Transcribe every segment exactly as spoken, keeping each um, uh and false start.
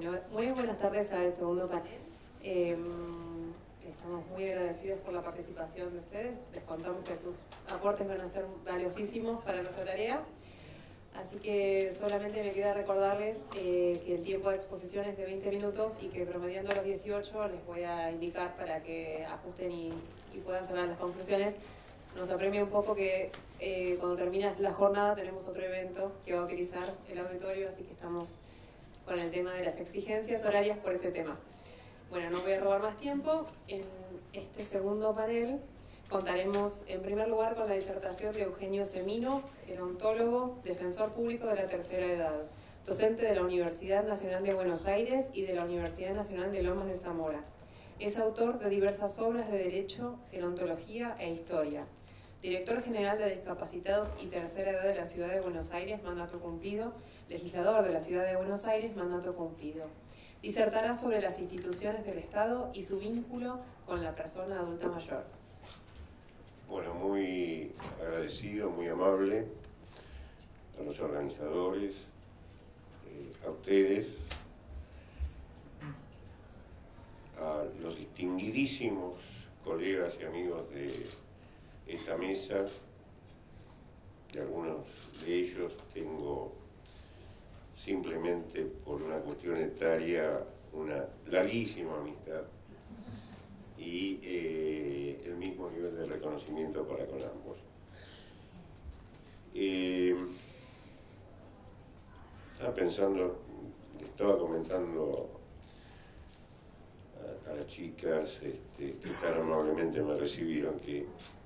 Bueno, muy buenas tardes al segundo panel. Eh, estamos muy agradecidos por la participación de ustedes. Les contamos que sus aportes van a ser valiosísimos para nuestra tarea. Así que solamente me queda recordarles eh, que el tiempo de exposición es de veinte minutos y que promediando los dieciocho les voy a indicar para que ajusten y, y puedan cerrar las conclusiones. Nos apremia un poco que eh, cuando termina la jornada tenemos otro evento que va a utilizar el auditorio, así que estamos con el tema de las exigencias horarias por ese tema. Bueno, no voy a robar más tiempo. En este segundo panel contaremos en primer lugar con la disertación de Eugenio Semino, gerontólogo, defensor público de la tercera edad, docente de la Universidad Nacional de Buenos Aires y de la Universidad Nacional de Lomas de Zamora. Es autor de diversas obras de Derecho, Gerontología e Historia. Director General de Discapacitados y Tercera Edad de la Ciudad de Buenos Aires, mandato cumplido. Legislador de la Ciudad de Buenos Aires, mandato cumplido. Disertará sobre las instituciones del Estado y su vínculo con la persona adulta mayor. Bueno, muy agradecido, muy amable a los organizadores, eh, a ustedes, a los distinguidísimos colegas y amigos de esta mesa. De algunos de ellos tengo simplemente por una cuestión etaria una larguísima amistad y eh, el mismo nivel de reconocimiento para con ambos. Eh, estaba pensando, estaba comentando a, a las chicas este, que tan amablemente me recibieron que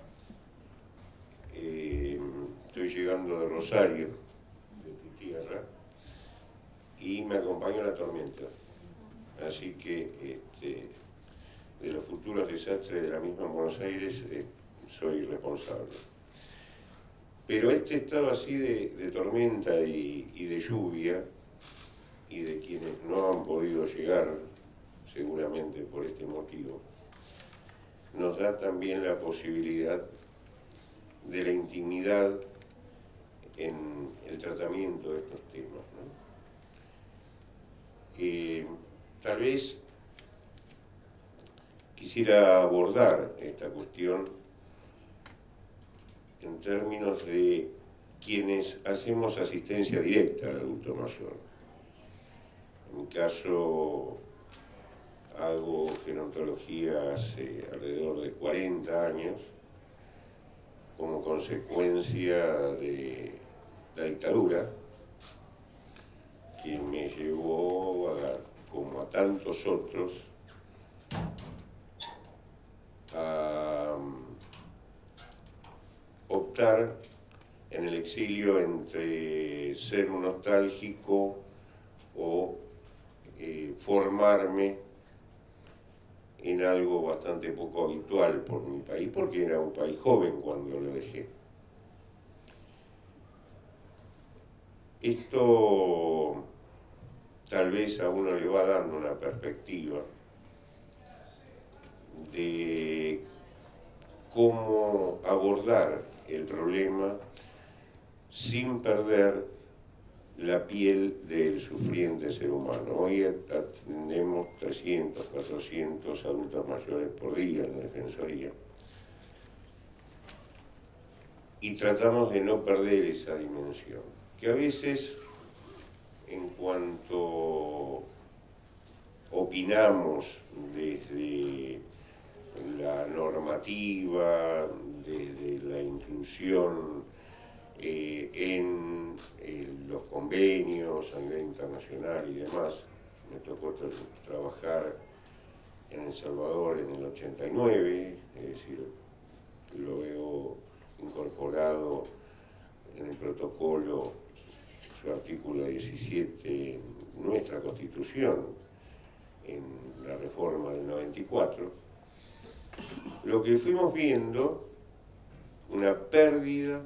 eh, estoy llegando de Rosario, de tu tierra, y me acompañó la tormenta. Así que este, de los futuros desastres de la misma Buenos Aires eh, soy responsable. Pero este estado así de, de tormenta y, y de lluvia, y de quienes no han podido llegar, seguramente por este motivo, nos da también la posibilidad de la intimidad en el tratamiento de estos temas, ¿no? Eh, tal vez quisiera abordar esta cuestión en términos de quienes hacemos asistencia directa al adulto mayor. En mi caso hago gerontología hace alrededor de cuarenta años como consecuencia de la dictadura, que me llevó, a, como a tantos otros, a optar en el exilio entre ser un nostálgico o eh, formarme en algo bastante poco habitual por mi país, porque era un país joven cuando lo dejé. Esto tal vez a uno le va dando una perspectiva de cómo abordar el problema sin perder la piel del sufriente ser humano. Hoy atendemos trescientos, cuatrocientos adultos mayores por día en la Defensoría. Y tratamos de no perder esa dimensión, que a veces, en cuanto opinamos desde la normativa, desde la inclusión eh, en eh, los convenios a nivel internacional y demás, me tocó tra trabajar en El Salvador en el ochenta y nueve, es decir, lo veo incorporado en el protocolo, su artículo diecisiete, en nuestra Constitución, en la reforma del noventa y cuatro, lo que fuimos viendo, una pérdida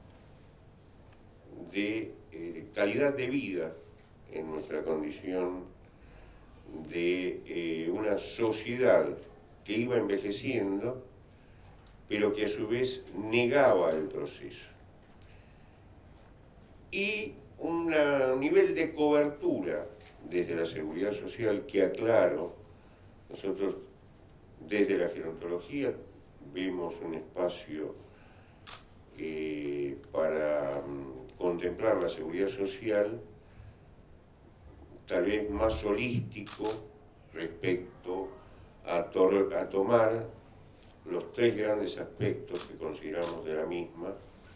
de eh, calidad de vida en nuestra condición de eh, una sociedad que iba envejeciendo, pero que a su vez negaba el proceso. Y un nivel de cobertura desde la seguridad social que, aclaro, nosotros desde la gerontología vemos un espacio eh, para um, contemplar la seguridad social tal vez más holístico respecto a, to a tomar los tres grandes aspectos que consideramos de la misma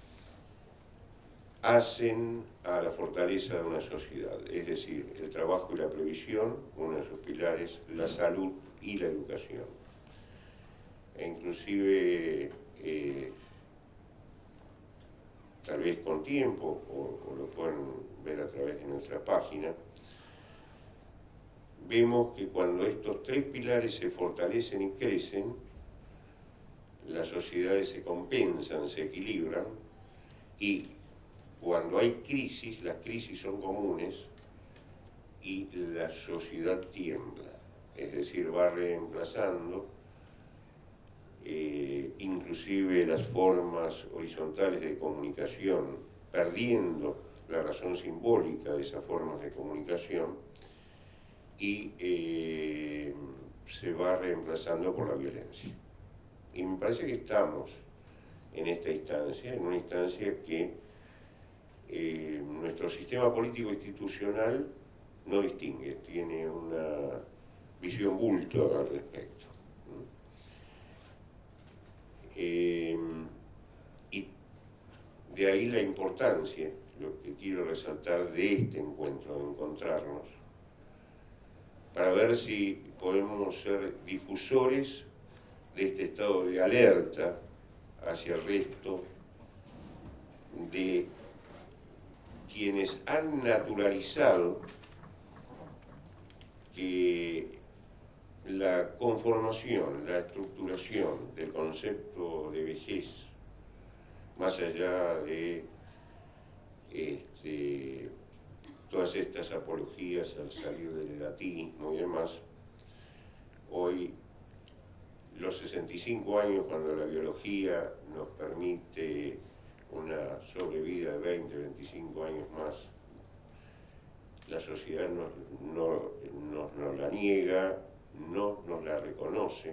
hacen a la fortaleza de una sociedad, es decir, el trabajo y la previsión, uno de sus pilares, la salud y la educación. E inclusive, eh, tal vez con tiempo, o, o lo pueden ver a través de nuestra página, vemos que cuando estos tres pilares se fortalecen y crecen, las sociedades se compensan, se equilibran, y cuando hay crisis, las crisis son comunes y la sociedad tiembla, es decir, va reemplazando eh, inclusive las formas horizontales de comunicación, perdiendo la razón simbólica de esas formas de comunicación, y eh, se va reemplazando por la violencia. Y me parece que estamos en esta instancia, en una instancia que eh, nuestro sistema político institucional no distingue, tiene una visión bulto al respecto. Eh, y de ahí la importancia, lo que quiero resaltar de este encuentro, de encontrarnos, para ver si podemos ser difusores de este estado de alerta hacia el resto de quienes han naturalizado que la conformación, la estructuración del concepto de vejez, más allá de este, todas estas apologías al salir del edatismo y demás, hoy los sesenta y cinco años, cuando la biología nos permite una sobrevida de veinte, veinticinco años más, la sociedad nos, no, nos, nos la niega, no nos la reconoce,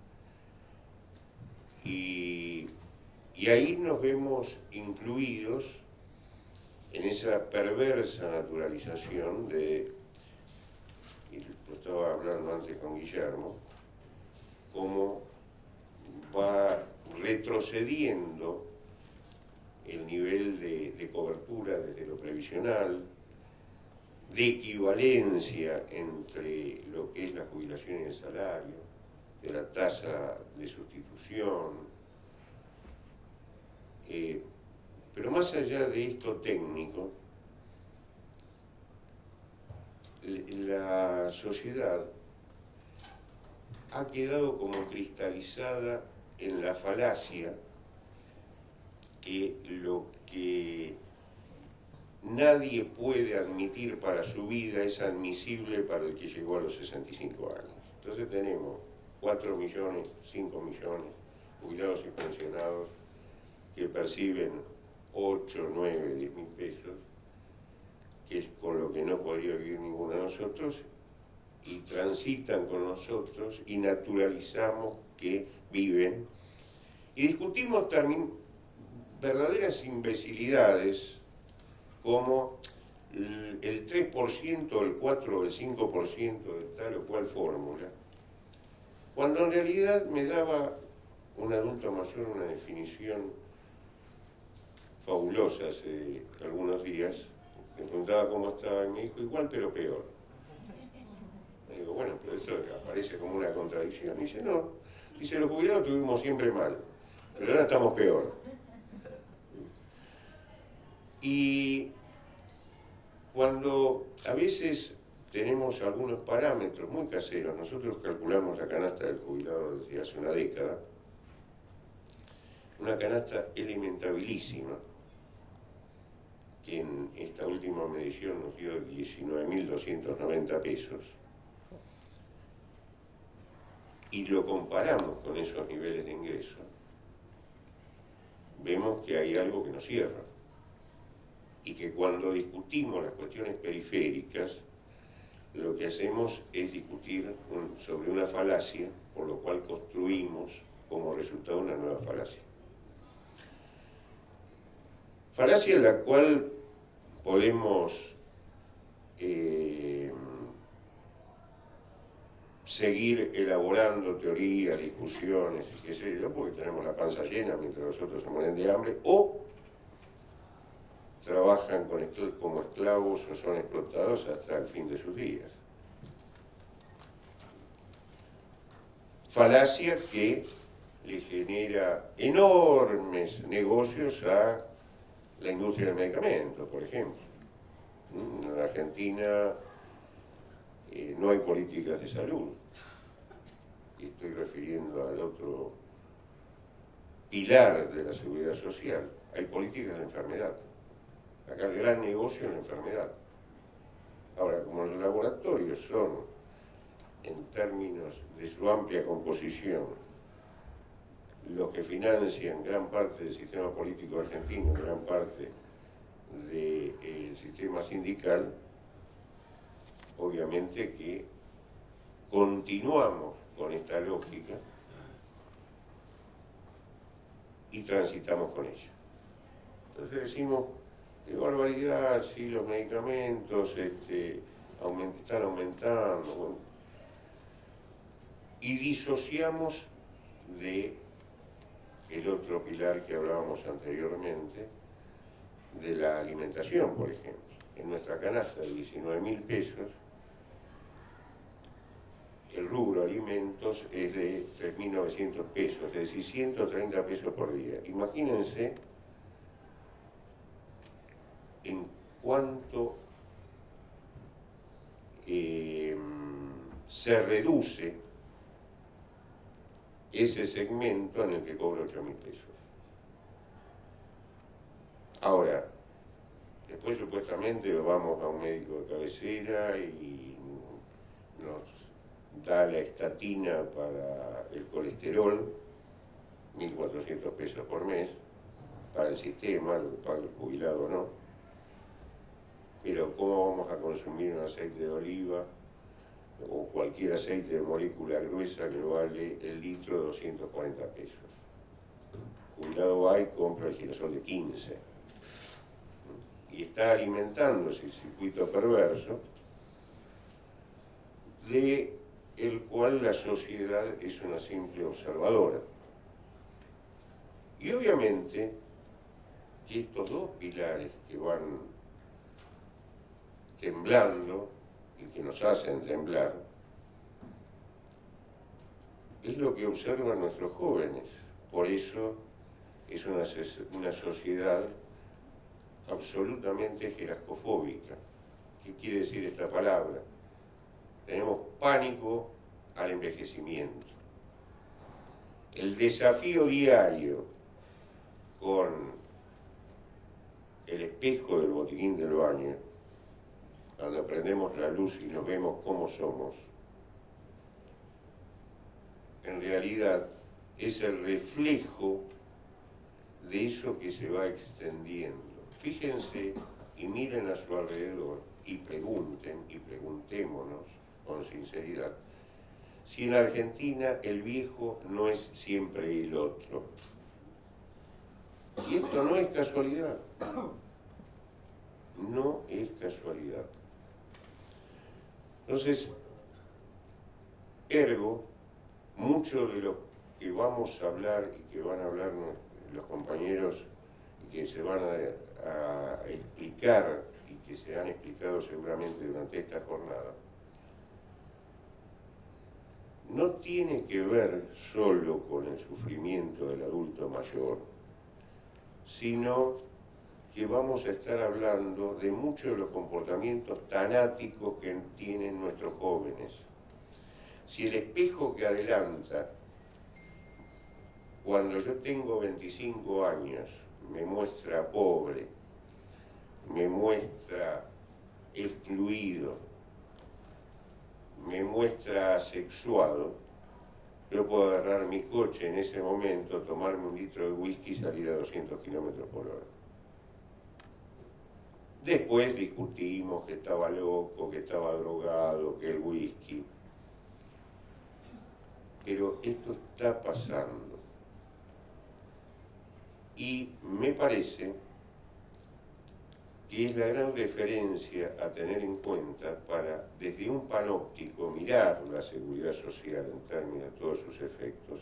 y, y ahí nos vemos incluidos en esa perversa naturalización de, y lo estaba hablando antes con Guillermo, cómo va retrocediendo el nivel de, de cobertura desde lo previsional, de equivalencia entre lo que es la jubilación y el salario, de la tasa de sustitución, eh, pero más allá de esto técnico, la sociedad ha quedado como cristalizada en la falacia que lo que nadie puede admitir para su vida es admisible para el que llegó a los sesenta y cinco años. Entonces tenemos cuatro millones, cinco millones jubilados y pensionados que perciben ocho, nueve, diez mil pesos, que es con lo que no podría vivir ninguno de nosotros, y transitan con nosotros y naturalizamos que viven. Y discutimos también verdaderas imbecilidades como el tres por ciento, el cuatro por ciento o el cinco por ciento de tal o cual fórmula, cuando en realidad me daba un adulto mayor una definición fabulosa hace algunos días. Me preguntaba cómo estaba y me dijo, igual pero peor. Me digo, bueno, pero eso aparece como una contradicción. Y dice, no, dice, los jubilados tuvimos siempre mal, pero ahora estamos peor. Y cuando a veces tenemos algunos parámetros muy caseros, nosotros calculamos la canasta del jubilado desde hace una década, una canasta elementabilísima, que en esta última medición nos dio diecinueve mil doscientos noventa pesos, y lo comparamos con esos niveles de ingreso, vemos que hay algo que nos cierra, y que cuando discutimos las cuestiones periféricas, lo que hacemos es discutir un, sobre una falacia, por lo cual construimos como resultado una nueva falacia. Falacia en la cual podemos eh, seguir elaborando teorías, discusiones, y qué sé yo, porque tenemos la panza llena mientras los otros se mueren de hambre, o trabajan con escl- como esclavos o son explotados hasta el fin de sus días. Falacia que le genera enormes negocios a la industria del medicamento, por ejemplo. En la Argentina eh, no hay políticas de salud. Y estoy refiriendo al otro pilar de la seguridad social. Hay políticas de enfermedad. Acá el gran negocio es la enfermedad. Ahora, como los laboratorios son, en términos de su amplia composición, los que financian gran parte del sistema político argentino, gran parte del sistema sindical, obviamente que continuamos con esta lógica y transitamos con ella. Entonces decimos, qué barbaridad, si los medicamentos este, aument- están aumentando, bueno, y disociamos de el otro pilar que hablábamos anteriormente, de la alimentación, por ejemplo. En nuestra canasta de diecinueve mil pesos, el rubro alimentos es de tres mil novecientos pesos, es decir, ciento treinta pesos por día. Imagínense en cuánto eh, se reduce ese segmento en el que cobra ocho mil pesos. Ahora, después supuestamente vamos a un médico de cabecera y nos da la estatina para el colesterol, mil cuatrocientos pesos por mes, para el sistema, lo que paga el jubilado o no. Pero ¿cómo vamos a consumir un aceite de oliva o cualquier aceite de molécula gruesa que vale el litro de doscientos cuarenta pesos? El jubilado va y compra el girasol de quince. Y está alimentándose el circuito perverso de el cual la sociedad es una simple observadora. Y obviamente que estos dos pilares que van temblando y que nos hacen temblar es lo que observan nuestros jóvenes. Por eso es una, una sociedad absolutamente jerarcofóbica. ¿Qué quiere decir esta palabra? Tenemos pánico al envejecimiento. El desafío diario con el espejo del botiquín del baño, cuando prendemos la luz y nos vemos cómo somos, en realidad es el reflejo de eso que se va extendiendo. Fíjense y miren a su alrededor y pregunten y preguntémonos con sinceridad si en Argentina el viejo no es siempre el otro. Y esto no es casualidad. No es casualidad. Entonces, ergo, mucho de lo que vamos a hablar y que van a hablar los compañeros y que se van a, a explicar y que se han explicado seguramente durante esta jornada, no tiene que ver solo con el sufrimiento del adulto mayor, sino que vamos a estar hablando de muchos de los comportamientos tanáticos que tienen nuestros jóvenes. Si el espejo que adelanta, cuando yo tengo veinticinco años, me muestra pobre, me muestra excluido, me muestra asexuado, yo puedo agarrar mi coche en ese momento, tomarme un litro de whisky y salir a doscientos kilómetros por hora. Después discutimos que estaba loco, que estaba drogado, que el whisky. Pero esto está pasando. Y me parece que es la gran referencia a tener en cuenta para, desde un panóptico, mirar la seguridad social en términos de todos sus efectos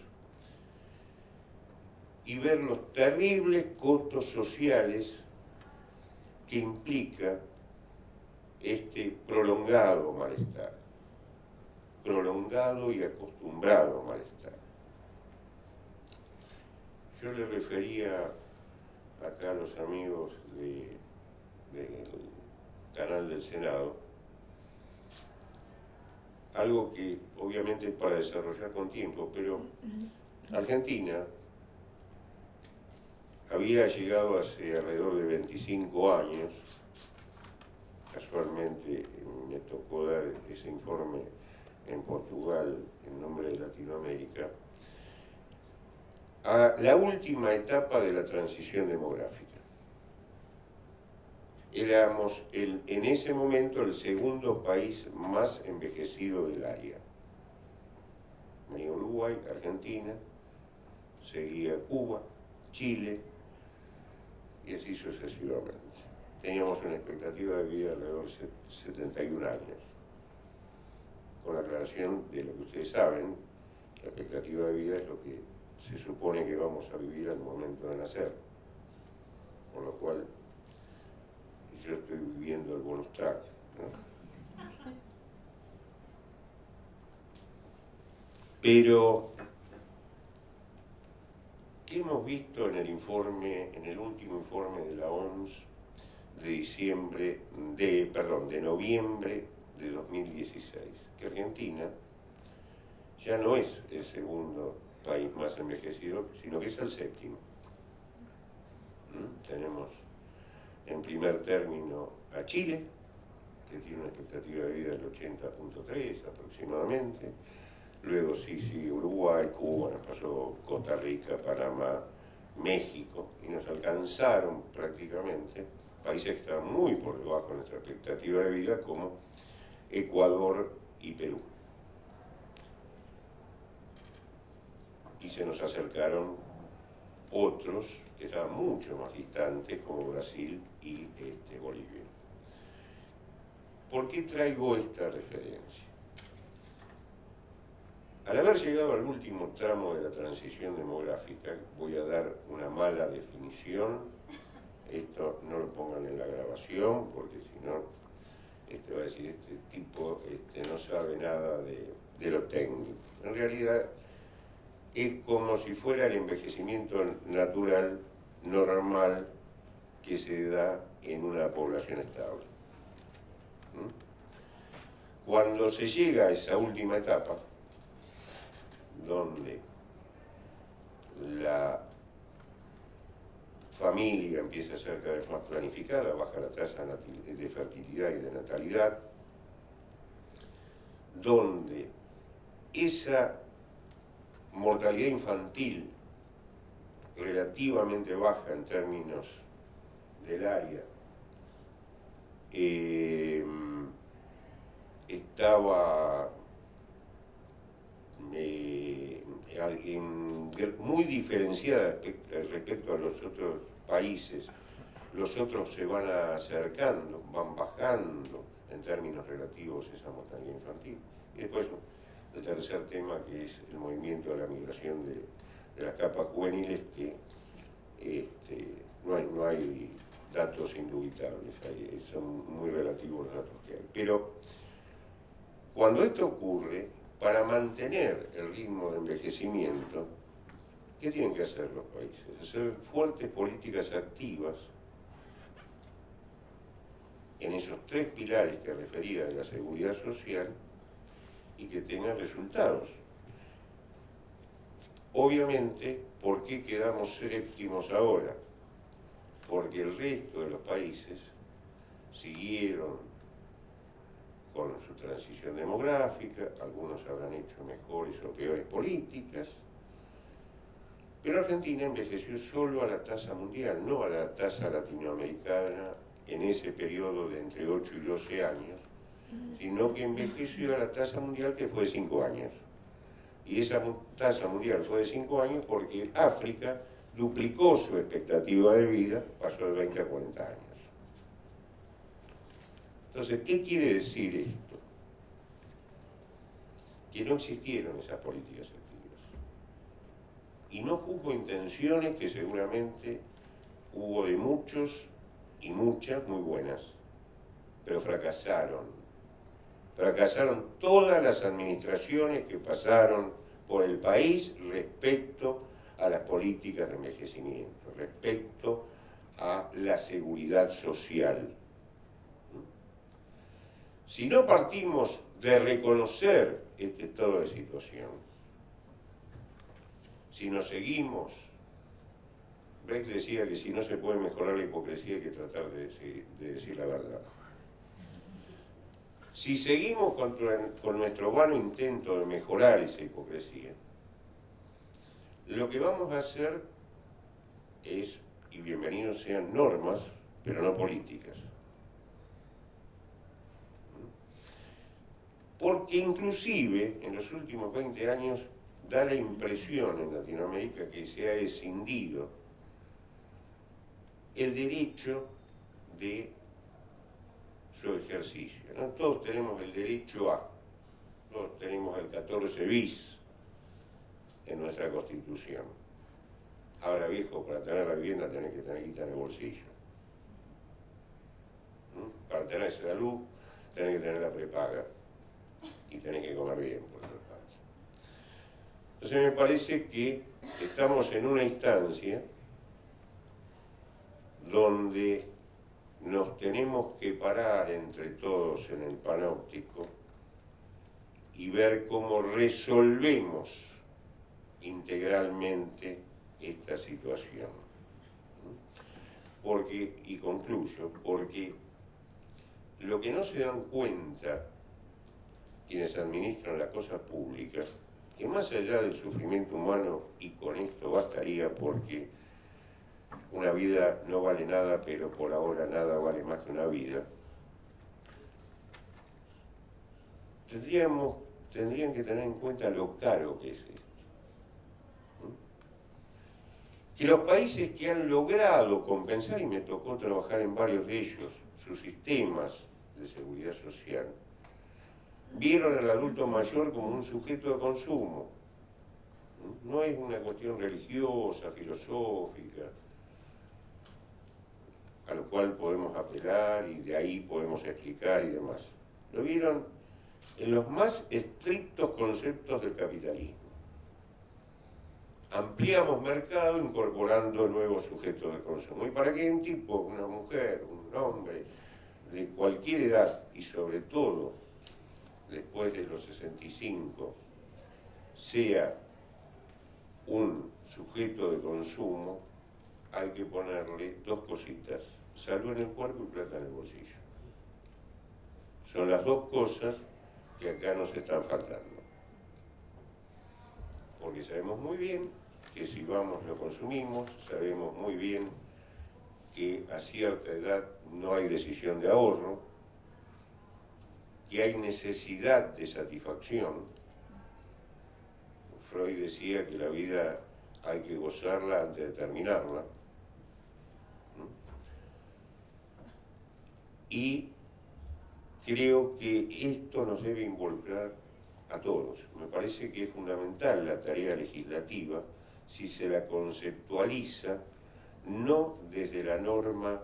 y ver los terribles costos sociales que implica este prolongado malestar, prolongado y acostumbrado malestar. Yo le refería acá a los amigos de del canal del Senado, algo que obviamente es para desarrollar con tiempo, pero Argentina había llegado hace alrededor de veinticinco años, casualmente me tocó dar ese informe en Portugal en nombre de Latinoamérica, a la última etapa de la transición demográfica. Éramos el, en ese momento el segundo país más envejecido del área. Venía Uruguay, Argentina, seguía Cuba, Chile, y así sucesivamente. Teníamos una expectativa de vida de alrededor de setenta y un años. Con la aclaración de lo que ustedes saben, la expectativa de vida es lo que se supone que vamos a vivir al momento de nacer. Por lo cual, yo estoy viviendo el bonus track, ¿no? Pero, ¿qué hemos visto en el informe, en el último informe de la O M S de diciembre, de, perdón, de noviembre de dos mil dieciséis? Que Argentina ya no es el segundo país más envejecido, sino que es el séptimo. ¿Mm? Tenemos en primer término a Chile, que tiene una expectativa de vida del ochenta punto tres aproximadamente. Luego sí, sí, Uruguay, Cuba, nos pasó Costa Rica, Panamá, México, y nos alcanzaron prácticamente países que estaban muy por debajo de nuestra expectativa de vida, como Ecuador y Perú. Y se nos acercaron otros que estaban mucho más distantes, como Brasil y este, Bolivia. ¿Por qué traigo esta referencia? Al haber llegado al último tramo de la transición demográfica, voy a dar una mala definición, esto no lo pongan en la grabación, porque si no, este va a decir, este tipo este, no sabe nada de, de lo técnico. En realidad, es como si fuera el envejecimiento natural, normal, que se da en una población estable. ¿Mm? Cuando se llega a esa última etapa, donde la familia empieza a ser cada vez más planificada, baja la tasa de fertilidad y de natalidad, donde esa mortalidad infantil relativamente baja en términos del área, eh, estaba eh, en, muy diferenciada respecto a los otros países. Los otros se van acercando, van bajando en términos relativos esa mortalidad infantil. Y después el tercer tema, que es el movimiento de la migración de, de las capas juveniles, que este, no, hay, no hay datos indubitables, hay, son muy relativos los datos que hay. Pero cuando esto ocurre, para mantener el ritmo de envejecimiento, ¿qué tienen que hacer los países? Hacer fuertes políticas activas en esos tres pilares que refería de la seguridad social y que tengan resultados. Obviamente, ¿por qué quedamos séptimos ahora? Porque el resto de los países siguieron con su transición demográfica, algunos habrán hecho mejores o peores políticas, pero Argentina envejeció solo a la tasa mundial, no a la tasa latinoamericana en ese periodo de entre ocho y doce años, sino que envejeció a la tasa mundial, que fue de cinco años. Y esa tasa mundial fue de cinco años porque África duplicó su expectativa de vida, pasó de veinte a cuarenta años. Entonces, ¿qué quiere decir esto? Que no existieron esas políticas activas. Y no juzgo intenciones, que seguramente hubo de muchos y muchas muy buenas, pero fracasaron. Fracasaron todas las administraciones que pasaron por el país respecto a las políticas de envejecimiento, respecto a la seguridad social. Si no partimos de reconocer este estado de situación, si nos seguimos, Brecht decía que si no se puede mejorar la hipocresía hay que tratar de decir, de decir la verdad. Si seguimos con, con nuestro vano intento de mejorar esa hipocresía, lo que vamos a hacer es, y bienvenidos sean normas, pero no políticas. Porque inclusive en los últimos veinte años da la impresión en Latinoamérica que se ha escindido el derecho de su ejercicio, ¿no? Todos tenemos el derecho a, todos tenemos el catorce bis en nuestra Constitución. Ahora, viejo, para tener la vivienda tenés que tener guita en el bolsillo. ¿Mm? Para tener salud tenés que tener la prepaga y tenés que comer bien, por otra parte. Entonces me parece que estamos en una instancia donde nos tenemos que parar entre todos en el panóptico y ver cómo resolvemos integralmente esta situación. Porque, y concluyo, porque lo que no se dan cuenta quienes administran las cosas públicas, que más allá del sufrimiento humano, y con esto bastaría porque una vida no vale nada, pero por ahora nada vale más que una vida, tendríamos, tendrían que tener en cuenta lo caro que es esto. Que los países que han logrado compensar, y me tocó trabajar en varios de ellos, sus sistemas de seguridad social, vieron al adulto mayor como un sujeto de consumo. No es una cuestión religiosa, filosófica, a lo cual podemos apelar y de ahí podemos explicar y demás. Lo vieron en los más estrictos conceptos del capitalismo. Ampliamos mercado incorporando nuevos sujetos de consumo. Y para que un tipo, una mujer, un hombre, de cualquier edad, y sobre todo después de los sesenta y cinco, sea un sujeto de consumo, hay que ponerle dos cositas: salud en el cuerpo y plata en el bolsillo. Son las dos cosas que acá nos están faltando. Porque sabemos muy bien que si vamos lo consumimos, sabemos muy bien que a cierta edad no hay decisión de ahorro, que hay necesidad de satisfacción. Freud decía que la vida hay que gozarla antes de terminarla. Y creo que esto nos debe involucrar a todos. Me parece que es fundamental la tarea legislativa si se la conceptualiza no desde la norma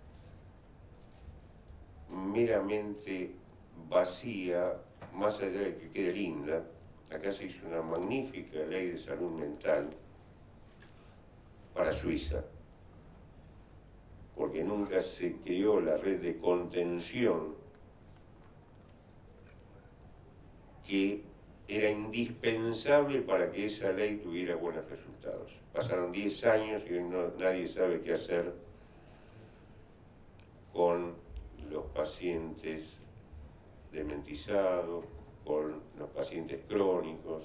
meramente vacía, más allá de que quede linda. Acá se hizo una magnífica ley de salud mental para Suiza, porque nunca se creó la red de contención que era indispensable para que esa ley tuviera buenos resultados. Pasaron diez años y hoy no, nadie sabe qué hacer con los pacientes dementizados, con los pacientes crónicos.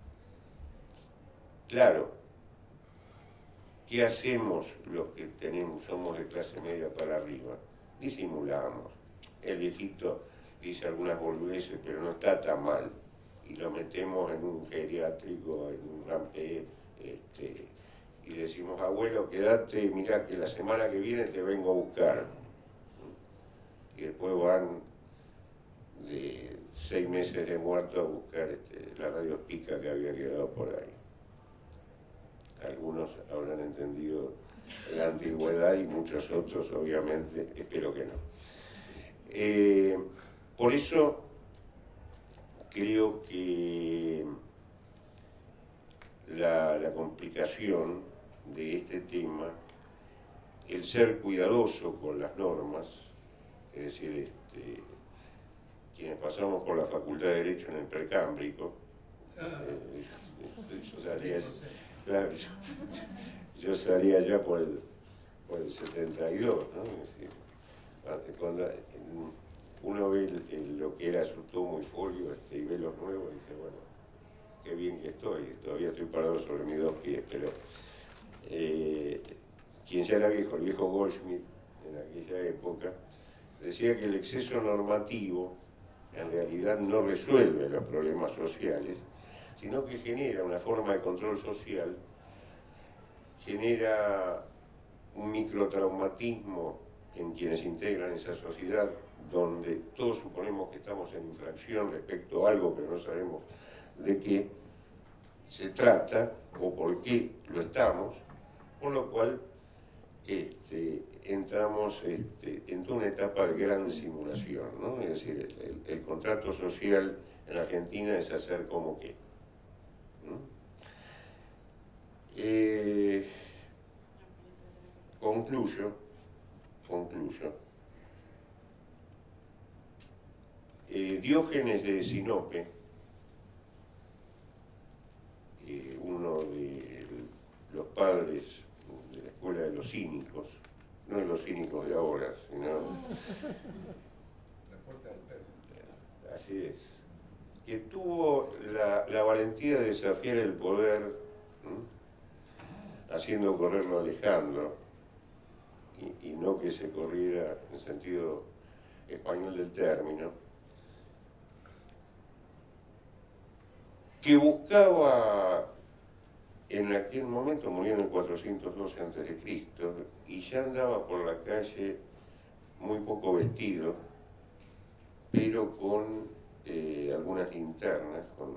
Claro, ¿qué hacemos los que tenemos, somos de clase media para arriba? disimulamos. El viejito dice algunas boludeces, pero no está tan mal. Y lo metemos en un geriátrico, en un rampé, este, y decimos, abuelo, quédate, mirá que la semana que viene te vengo a buscar. Y después van de seis meses de muerto a buscar este, la radio pica que había quedado por ahí. Algunos habrán entendido la antigüedad y muchos otros, obviamente, espero que no. Eh, por eso creo que la, la complicación de este tema, el ser cuidadoso con las normas, es decir, este, quienes pasamos por la Facultad de Derecho en el Precámbrico, eh, yo, salía, claro, yo, yo salía ya por el, por el setenta y dos, ¿no? Es decir, cuando uno ve el, el, lo que era su tomo y folio este, y ve los nuevos y dice, bueno, qué bien que estoy, todavía estoy parado sobre mis dos pies, pero eh, quien ya era viejo, el viejo Goldschmidt, en aquella época, decía que el exceso normativo en realidad no resuelve los problemas sociales, sino que genera una forma de control social, genera un microtraumatismo en quienes integran esa sociedad, donde todos suponemos que estamos en infracción respecto a algo, pero no sabemos de qué se trata o por qué lo estamos, por lo cual este, entramos este, en toda una etapa de gran simulación, ¿no? Es decir, el, el, el contrato social en Argentina es hacer como que. ¿no? Eh, concluyo, concluyo. Eh, Diógenes de Sinope, eh, uno de los padres de la escuela de los cínicos, no de los cínicos de ahora, sino... La puerta del perro. Así es. Que tuvo la, la valentía de desafiar el poder, ¿no? Haciendo correrlo a Alejandro, y, y no que se corriera en sentido español del término, que buscaba, en aquel momento murió en el cuatrocientos doce antes de Cristo, y ya andaba por la calle muy poco vestido, pero con eh, algunas linternas, con,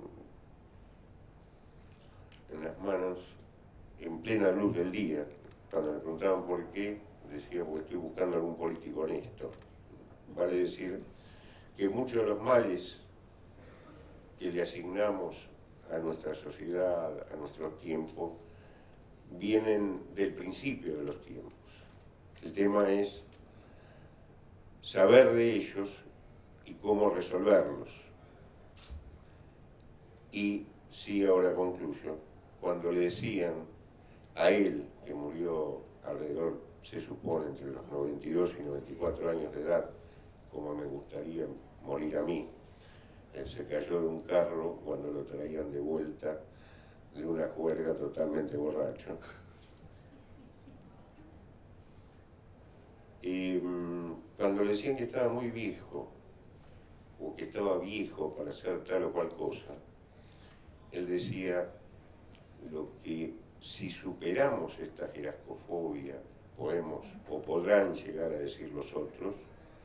en las manos, en plena luz del día. Cuando le preguntaban por qué, decía, pues estoy buscando algún político honesto. Vale decir que muchos de los males que le asignamos a nuestra sociedad, a nuestro tiempo, vienen del principio de los tiempos. El tema es saber de ellos y cómo resolverlos. Y sí, ahora concluyo, cuando le decían a él, que murió alrededor, se supone, entre los noventa y dos y noventa y cuatro años de edad, como me gustaría morir a mí, él se cayó de un carro cuando lo traían de vuelta de una juerga totalmente borracho. Y mmm, cuando le decían que estaba muy viejo, o que estaba viejo para hacer tal o cual cosa, él decía, lo que si superamos esta jerarcofobia podemos o podrán llegar a decir los otros,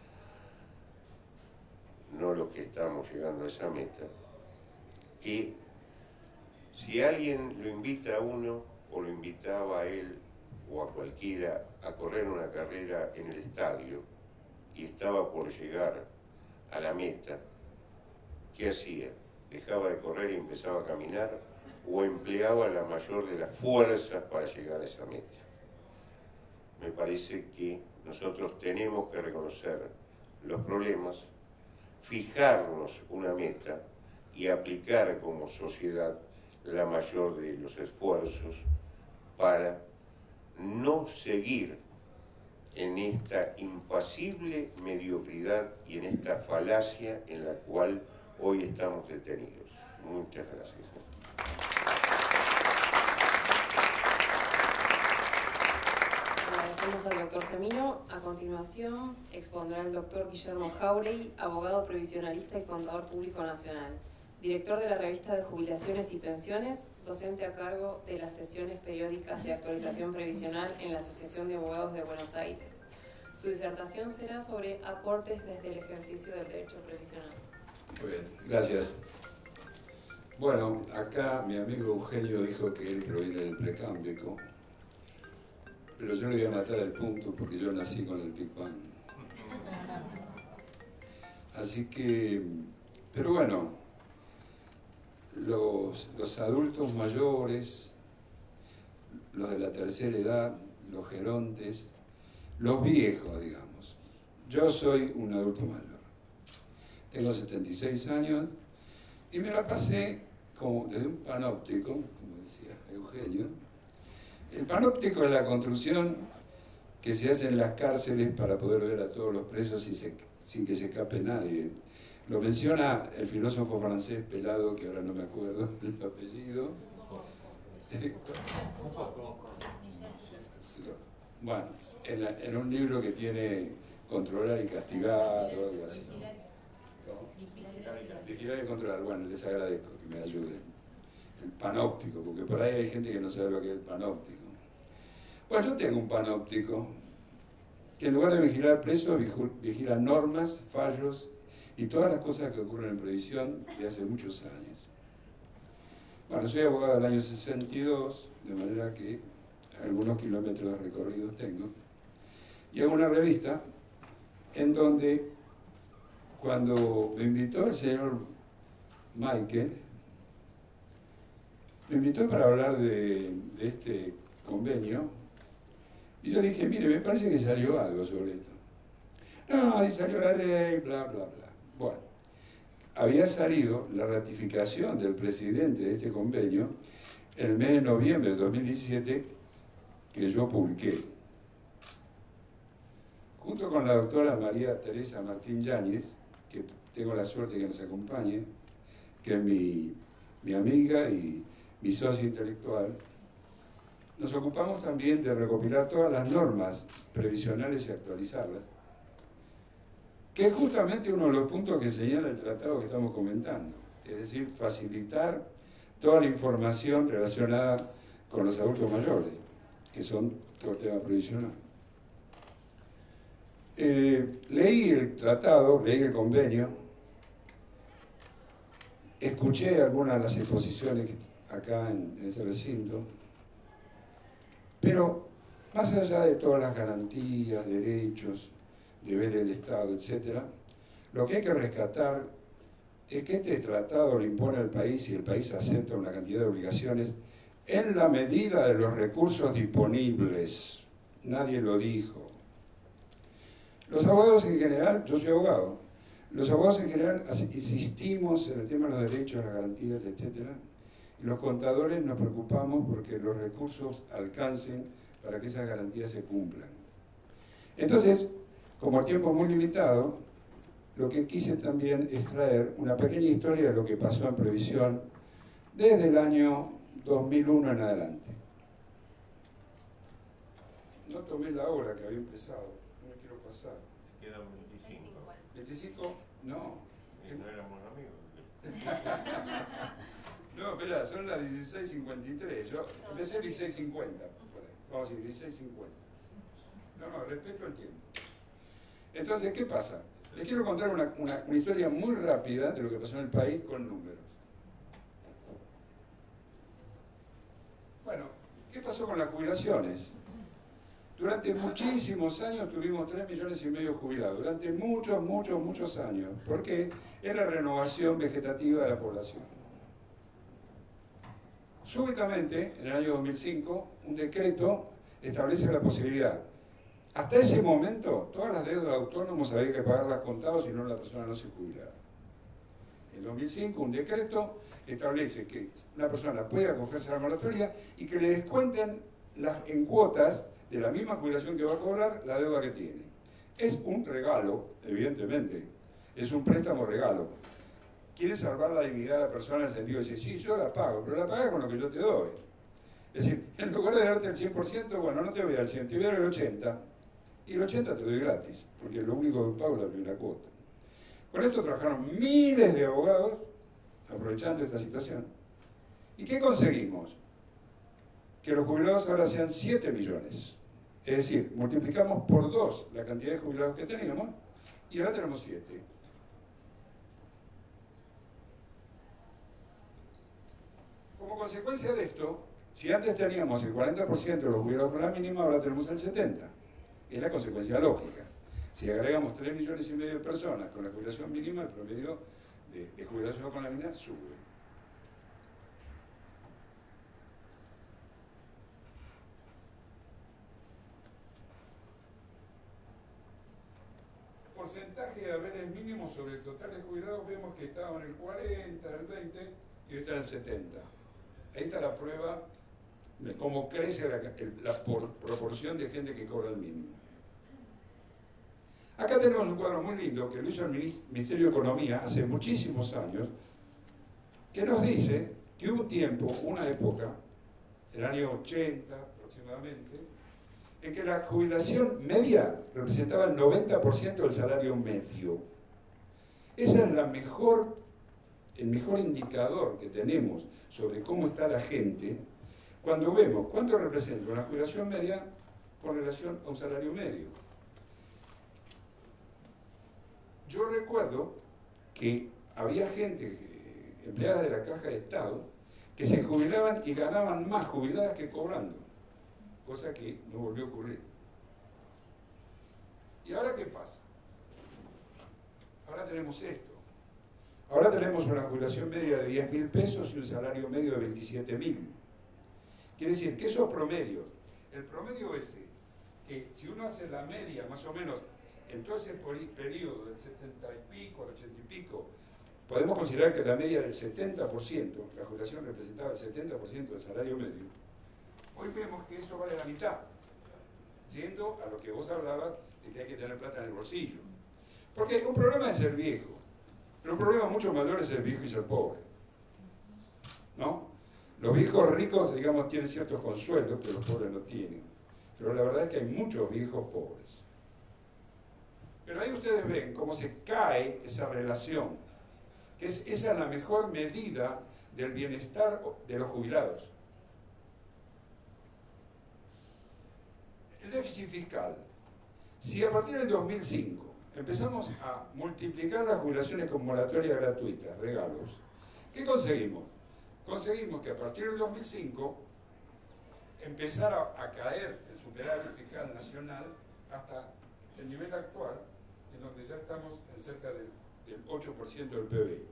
no los que estamos llegando a esa meta, que si alguien lo invita a uno o lo invitaba a él o a cualquiera a correr una carrera en el estadio y estaba por llegar a la meta, ¿qué hacía? ¿Dejaba de correr y empezaba a caminar o empleaba la mayor de las fuerzas para llegar a esa meta? Me parece que nosotros tenemos que reconocer los problemas, fijarnos una meta y aplicar como sociedad la mayor de los esfuerzos para no seguir en esta impasible mediocridad y en esta falacia en la cual hoy estamos detenidos. Muchas gracias. Agradecemos al doctor examino, a continuación expondrá el doctor Guillermo Jauregui, abogado previsionalista y contador público nacional, director de la revista de Jubilaciones y Pensiones, docente a cargo de las sesiones periódicas de actualización previsional en la Asociación de Abogados de Buenos Aires. Su disertación será sobre aportes desde el ejercicio del derecho previsional. Muy bien, gracias. Bueno, acá mi amigo Eugenio dijo que él proviene del precámbrico, pero yo le voy a matar al punto porque yo nací con el Big Bang. Así que, pero bueno, los, los adultos mayores, los de la tercera edad, los gerontes, los viejos, digamos. Yo soy un adulto mayor. Tengo setenta y seis años y me la pasé como desde un panóptico, como decía Eugenio. El panóptico es la construcción que se hace en las cárceles para poder ver a todos los presos sin, se, sin que se escape nadie. Lo menciona el filósofo francés Pelado, que ahora no me acuerdo el apellido. Bueno, en, la, en un libro que tiene Controlar y Castigar o algo así. Vigilar y controlar. Bueno, les agradezco que me ayuden. El panóptico, porque por ahí hay gente que no sabe lo que es el panóptico. Bueno, yo tengo un panóptico que en lugar de vigilar presos, vigila normas, fallos y todas las cosas que ocurren en previsión de hace muchos años. Bueno, soy abogado del año sesenta y dos, de manera que algunos kilómetros de recorridos tengo. Y hago una revista en donde, cuando me invitó el señor Michael, me invitó para hablar de, de este convenio, y yo le dije, mire, me parece que salió algo sobre esto. No, ahí salió la ley, bla, bla, bla. Bueno, había salido la ratificación del presidente de este convenio en el mes de noviembre de dos mil diecisiete, que yo publiqué. Junto con la doctora María Teresa Martín Yáñez, que tengo la suerte que nos acompañe, que es mi, mi amiga y mi socia intelectual, nos ocupamos también de recopilar todas las normas previsionales y actualizarlas, que es justamente uno de los puntos que señala el tratado que estamos comentando, es decir, facilitar toda la información relacionada con los adultos mayores, que son todo el tema previsional. Eh, leí el tratado, leí el convenio, escuché algunas de las exposiciones acá en, en este recinto, pero más allá de todas las garantías, derechos, deberes del Estado, etcétera, lo que hay que rescatar es que este tratado lo impone al país y el país acepta una cantidad de obligaciones en la medida de los recursos disponibles. Nadie lo dijo. Los abogados en general, yo soy abogado, los abogados en general insistimos en el tema de los derechos, las garantías, etcétera, y los contadores nos preocupamos porque los recursos alcancen para que esas garantías se cumplan. Entonces, como el tiempo es muy limitado, lo que quise también es traer una pequeña historia de lo que pasó en previsión desde el año dos mil uno en adelante. No tomé la hora que había empezado, no me quiero pasar. Quedan veinticinco. ¿veinticinco? No. Y no éramos amigos. No, espera, son las dieciséis cincuenta y tres. Yo empecé dieciséis cincuenta. Vamos a decir, dieciséis cincuenta. No, no, respeto el tiempo. Entonces, ¿qué pasa? Les quiero contar una, una, una historia muy rápida de lo que pasó en el país con números. Bueno, ¿qué pasó con las jubilaciones? Durante muchísimos años tuvimos tres millones y medio jubilados, durante muchos, muchos, muchos años, porque era renovación vegetativa de la población. Súbitamente, en el año dos mil cinco, un decreto establece la posibilidad. Hasta ese momento, todas las deudas de autónomos había que pagarlas contados, si no la persona no se jubilaba. En dos mil cinco, un decreto establece que una persona puede acogerse a la moratoria y que le descuenten las, en cuotas de la misma jubilación que va a cobrar la deuda que tiene. Es un regalo, evidentemente, es un préstamo regalo. Quiere salvar la dignidad de la persona en el sentido de decir, sí, yo la pago, pero la pagas con lo que yo te doy. Es decir, en lugar de darte el cien por ciento, bueno, no te voy a dar el cien, te voy a dar el ochenta por ciento. Y el ochenta te doy gratis, porque lo único que pago es la primera cuota. Con esto trabajaron miles de abogados, aprovechando esta situación. ¿Y qué conseguimos? Que los jubilados ahora sean siete millones. Es decir, multiplicamos por dos la cantidad de jubilados que teníamos y ahora tenemos siete. Como consecuencia de esto, si antes teníamos el cuarenta por ciento de los jubilados con la mínima, ahora tenemos el setenta por ciento. Es la consecuencia lógica. Si agregamos tres millones y medio de personas con la jubilación mínima, el promedio de, de jubilación con la mínima sube. Porcentaje de haberes mínimos sobre el total de jubilados, vemos que estaba en el cuarenta, en el veinte y hoy está en el setenta. Ahí está la prueba de cómo crece la, la por, proporción de gente que cobra el mínimo. Acá tenemos un cuadro muy lindo que lo hizo el Ministerio de Economía hace muchísimos años, que nos dice que hubo un tiempo, una época, el año ochenta aproximadamente, en que la jubilación media representaba el noventa por ciento del salario medio. Esa es la mejor, el mejor indicador que tenemos sobre cómo está la gente cuando vemos cuánto representa una jubilación media con relación a un salario medio. Yo recuerdo que había gente, empleadas de la Caja de Estado, que se jubilaban y ganaban más jubiladas que cobrando, cosa que no volvió a ocurrir. ¿Y ahora qué pasa? Ahora tenemos esto. Ahora tenemos una jubilación media de diez mil pesos y un salario medio de veintisiete mil. Quiere decir que esos promedios, el promedio ese, que si uno hace la media más o menos en todo ese periodo del setenta y pico al ochenta y pico, podemos considerar que la media del setenta por ciento, la jubilación representaba el setenta por ciento del salario medio. Hoy vemos que eso vale la mitad, yendo a lo que vos hablabas de que hay que tener plata en el bolsillo. Porque un problema es ser viejo, pero un problema mucho mayor es ser viejo y ser pobre. ¿No? Los viejos ricos, digamos, tienen ciertos consuelos que los pobres no tienen. Pero la verdad es que hay muchos viejos pobres. Pero ahí ustedes ven cómo se cae esa relación, que es, esa es la mejor medida del bienestar de los jubilados. El déficit fiscal. Si a partir del dos mil cinco empezamos a multiplicar las jubilaciones con moratorias gratuitas, regalos, ¿qué conseguimos? Conseguimos que a partir del dos mil cinco empezara a caer el superávit fiscal nacional hasta el nivel actual, en donde ya estamos en cerca del, del ocho por ciento del P B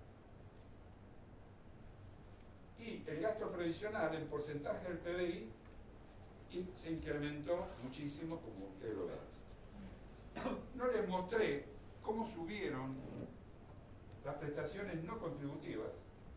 I. Y el gasto previsional en porcentaje del P B I y se incrementó muchísimo, como ustedes lo ven. No les mostré cómo subieron las prestaciones no contributivas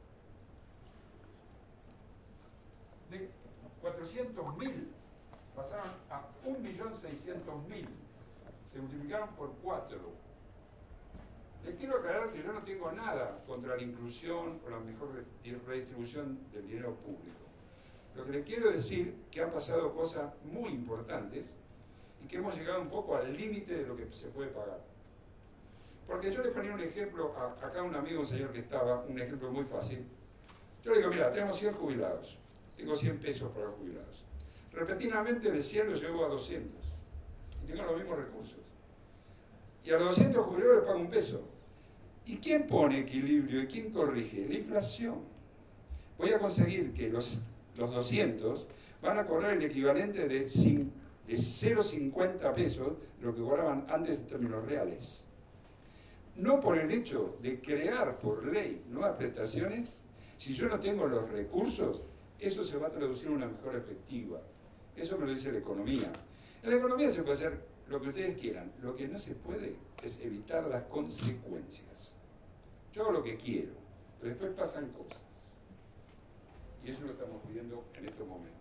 de cuatrocientos mil, pasaron a un millón seiscientos mil, se multiplicaron por cuatro. Les quiero aclarar que yo no tengo nada contra la inclusión o la mejor redistribución del dinero público. Lo que les quiero decir es que han pasado cosas muy importantes y que hemos llegado un poco al límite de lo que se puede pagar. Porque yo les ponía un ejemplo, a, acá un amigo, un señor que estaba, un ejemplo muy fácil. Yo le digo, mira, tenemos cien jubilados, tengo cien pesos para los jubilados. Repentinamente de cien lo llevo a doscientos y tengo los mismos recursos. Y a los doscientos jubilados les pago un peso. ¿Y quién pone equilibrio y quién corrige? La inflación. Voy a conseguir que los, los doscientos van a cobrar el equivalente de, de cero coma cincuenta pesos, lo que cobraban antes en términos reales. No por el hecho de crear por ley nuevas prestaciones, si yo no tengo los recursos, eso se va a traducir en una mejora efectiva. Eso me lo dice la economía. En la economía se puede hacer lo que ustedes quieran. Lo que no se puede es evitar las consecuencias. Yo hago lo que quiero, pero después pasan cosas. Y eso lo estamos viendo en estos momentos.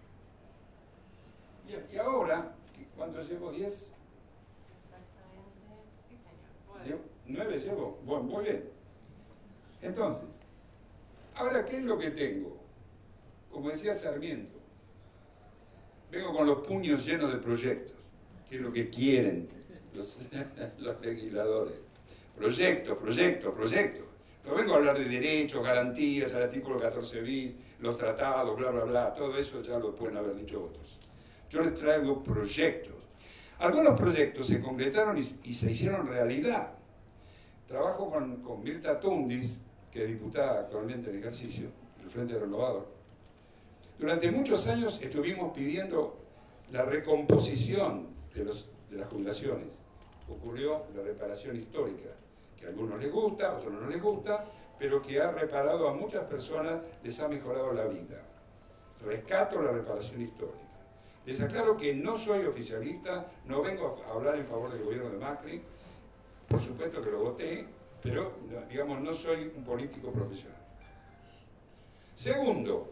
Bien, y ahora, ¿cuánto llevo? ¿diez? Exactamente. Sí, señor. Nueve. ¿nueve llevo? Bueno, muy bien. Entonces, ahora, ¿qué es lo que tengo? Como decía Sarmiento, vengo con los puños llenos de proyectos. ¿Qué es lo que quieren los, los legisladores? Proyectos, proyectos, proyectos. No vengo a hablar de derechos, garantías, el artículo catorce bis, los tratados, bla, bla, bla. Todo eso ya lo pueden haber dicho otros. Yo les traigo proyectos. Algunos proyectos se concretaron y, y se hicieron realidad. Trabajo con, con Mirta Tundis, que es diputada actualmente en ejercicio, del Frente Renovador. Durante muchos años estuvimos pidiendo la recomposición de, los, de las jubilaciones. Ocurrió la reparación histórica, que a algunos les gusta, a otros no les gusta, pero que ha reparado a muchas personas, les ha mejorado la vida. Rescato la reparación histórica. Les aclaro que no soy oficialista, no vengo a hablar en favor del gobierno de Macri, por supuesto que lo voté, pero digamos no soy un político profesional. Segundo,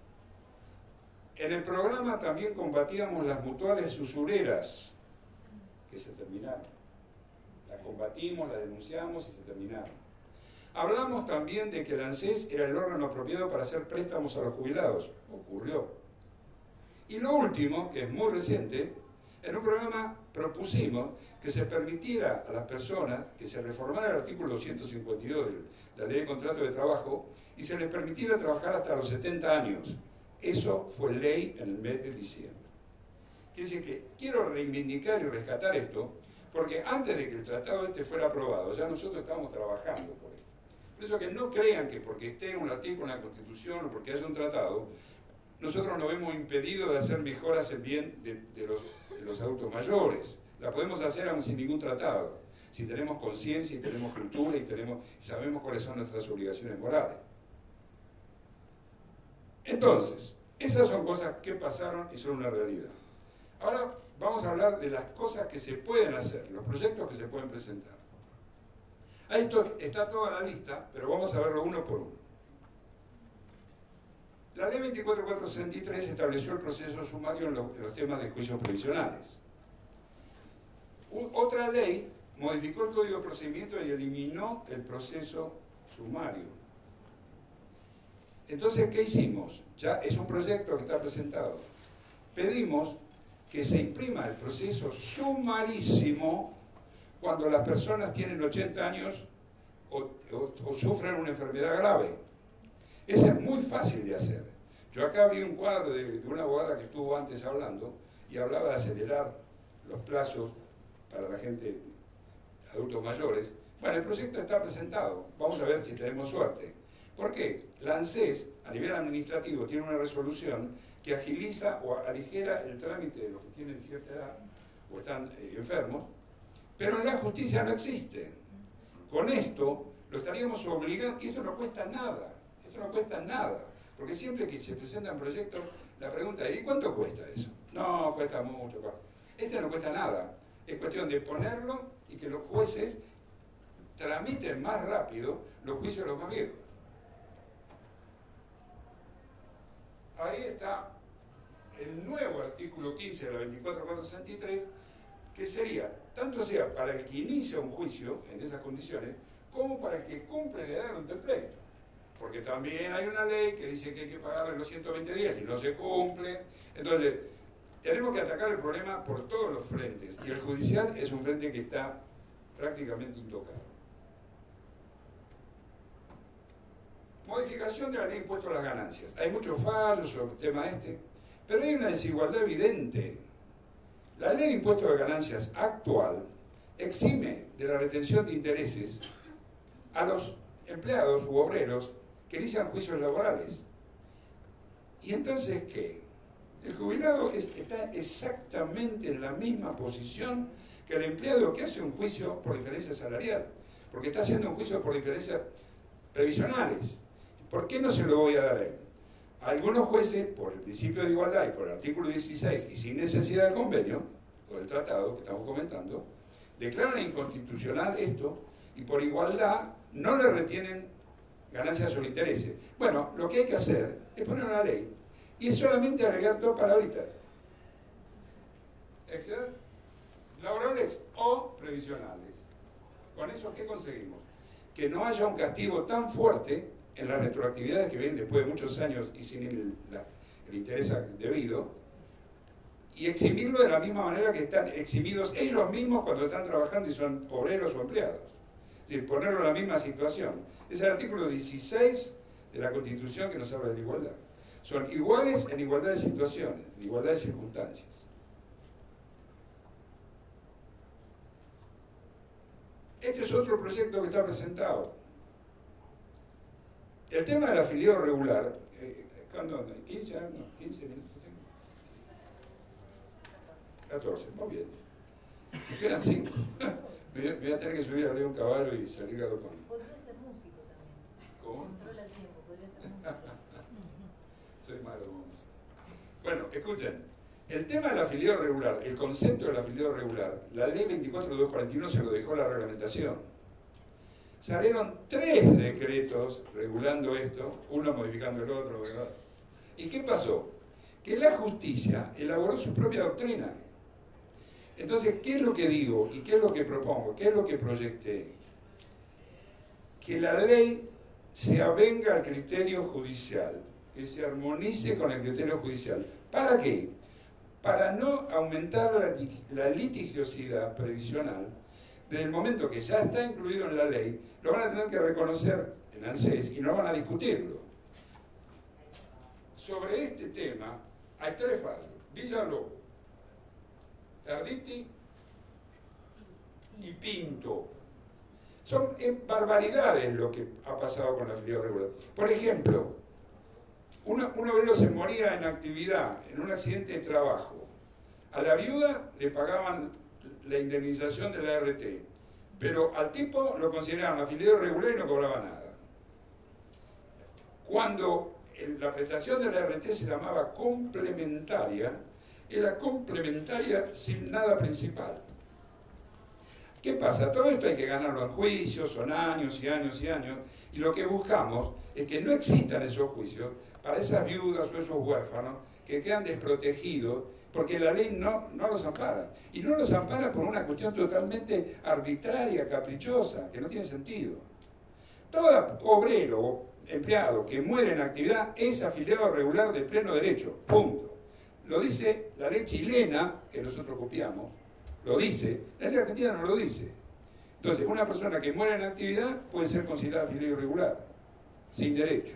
en el programa también combatíamos las mutuales usureras, que se terminaron. Las combatimos, las denunciamos y se terminaron. Hablamos también de que el ANSES era el órgano apropiado para hacer préstamos a los jubilados. Ocurrió. Y lo último, que es muy reciente, en un programa propusimos que se permitiera a las personas que se reformara el artículo doscientos cincuenta y dos de la Ley de Contrato de Trabajo y se les permitiera trabajar hasta los setenta años. Eso fue ley en el mes de diciembre. Quiere decir que quiero reivindicar y rescatar esto, porque antes de que el tratado este fuera aprobado, ya nosotros estábamos trabajando por esto. Por eso que no crean que porque esté un artículo en la Constitución o porque haya un tratado, nosotros nos vemos impedidos de hacer mejoras en bien de, de, los, de los adultos mayores. La podemos hacer aún sin ningún tratado, si tenemos conciencia y tenemos cultura y, tenemos, y sabemos cuáles son nuestras obligaciones morales. Entonces, esas son cosas que pasaron y son una realidad. Ahora vamos a hablar de las cosas que se pueden hacer, los proyectos que se pueden presentar. Ahí está toda la lista, pero vamos a verlo uno por uno. La ley veinticuatro mil cuatrocientos sesenta y tres estableció el proceso sumario en los, en los temas de juicios provisionales. U, otra ley modificó el Código de Procedimiento y eliminó el proceso sumario. Entonces, ¿qué hicimos? Ya es un proyecto que está presentado. Pedimos que se imprima el proceso sumarísimo cuando las personas tienen ochenta años o, o, o sufren una enfermedad grave. Eso es muy fácil de hacer. Yo acá vi un cuadro de, de una abogada que estuvo antes hablando y hablaba de acelerar los plazos para la gente, adultos mayores. Bueno, el proyecto está presentado. Vamos a ver si tenemos suerte. ¿Por qué? La ANSES, a nivel administrativo, tiene una resolución que agiliza o aligera el trámite de los que tienen cierta edad o están eh, enfermos, pero en la justicia no existe. Con esto lo estaríamos obligando, y esto no cuesta nada, esto no cuesta nada, porque siempre que se presentan proyectos, la pregunta es, ¿y cuánto cuesta eso? No, cuesta mucho. Este no cuesta nada, es cuestión de ponerlo y que los jueces tramiten más rápido los juicios de los más viejos. Ahí está el nuevo artículo quince de la veinticuatro mil cuatrocientos sesenta y tres, que sería, tanto sea para el que inicia un juicio en esas condiciones, como para el que cumple la edad ante el pleito. Porque también hay una ley que dice que hay que pagarle los ciento veinte días y no se cumple. Entonces, tenemos que atacar el problema por todos los frentes. Y el judicial es un frente que está prácticamente intocado. Modificación de la ley de impuesto a las ganancias. Hay muchos fallos sobre el tema este, pero hay una desigualdad evidente. La ley de impuesto de ganancias actual exime de la retención de intereses a los empleados u obreros que inician juicios laborales. ¿Y entonces qué? El jubilado es, está exactamente en la misma posición que el empleado que hace un juicio por diferencia salarial, porque está haciendo un juicio por diferencias previsionales. ¿Por qué no se lo voy a dar a él? Algunos jueces, por el principio de igualdad y por el artículo dieciséis, y sin necesidad del convenio, o del tratado que estamos comentando, declaran inconstitucional esto, y por igualdad no le retienen ganancias o intereses. Bueno, lo que hay que hacer es poner una ley, y es solamente agregar dos palabritas. Excedentes laborales o previsionales. Con eso, ¿qué conseguimos? Que no haya un castigo tan fuerte en las retroactividades que vienen después de muchos años y sin el, la, el interés debido, y eximirlo de la misma manera que están eximidos ellos mismos cuando están trabajando y son obreros o empleados. Es decir, ponerlo en la misma situación. Es el artículo dieciséis de la Constitución que nos habla de la igualdad. Son iguales en igualdad de situaciones, en igualdad de circunstancias. Este es otro proyecto que está presentado. El tema del afiliado regular, eh, ¿cuándo? ¿quince años? ¿quince minutos? catorce, muy bien. Me quedan cinco. Me voy a tener que subir arriba de un caballo y salir a Lopón. Podría ser músico también. ¿Cómo? Controla el tiempo, podría ser músico. Soy malo con música. Bueno, escuchen. El tema del afiliado regular, el concepto del afiliado regular, la ley veinticuatro mil doscientos cuarenta y uno se lo dejó a la reglamentación. Salieron tres decretos regulando esto, uno modificando el otro, ¿verdad? ¿Y qué pasó? Que la justicia elaboró su propia doctrina. Entonces, ¿qué es lo que digo y qué es lo que propongo? ¿Qué es lo que proyecté? Que la ley se avenga al criterio judicial, que se armonice con el criterio judicial. ¿Para qué? Para no aumentar la, la litigiosidad previsional. Desde el momento que ya está incluido en la ley, lo van a tener que reconocer en ANSES y no van a discutirlo. Sobre este tema hay tres fallos. Villalobos, Tarditi y Pinto. Son barbaridades lo que ha pasado con la afiliado regular. Por ejemplo, un obrero se moría en actividad, en un accidente de trabajo. A la viuda le pagaban la indemnización de la R T, pero al tipo lo consideraban afiliado regular y no cobraba nada. Cuando la prestación de la R T se llamaba complementaria, era complementaria sin nada principal. ¿Qué pasa? Todo esto hay que ganarlo en juicios, son años y años y años, y lo que buscamos es que no existan esos juicios para esas viudas o esos huérfanos que quedan desprotegidos porque la ley no, no los ampara. Y no los ampara por una cuestión totalmente arbitraria, caprichosa, que no tiene sentido. Todo obrero o empleado que muere en actividad es afiliado regular de pleno derecho, punto. Lo dice la ley chilena, que nosotros copiamos, lo dice, la ley argentina no lo dice. Entonces, una persona que muere en actividad puede ser considerada afiliado irregular, sin derecho.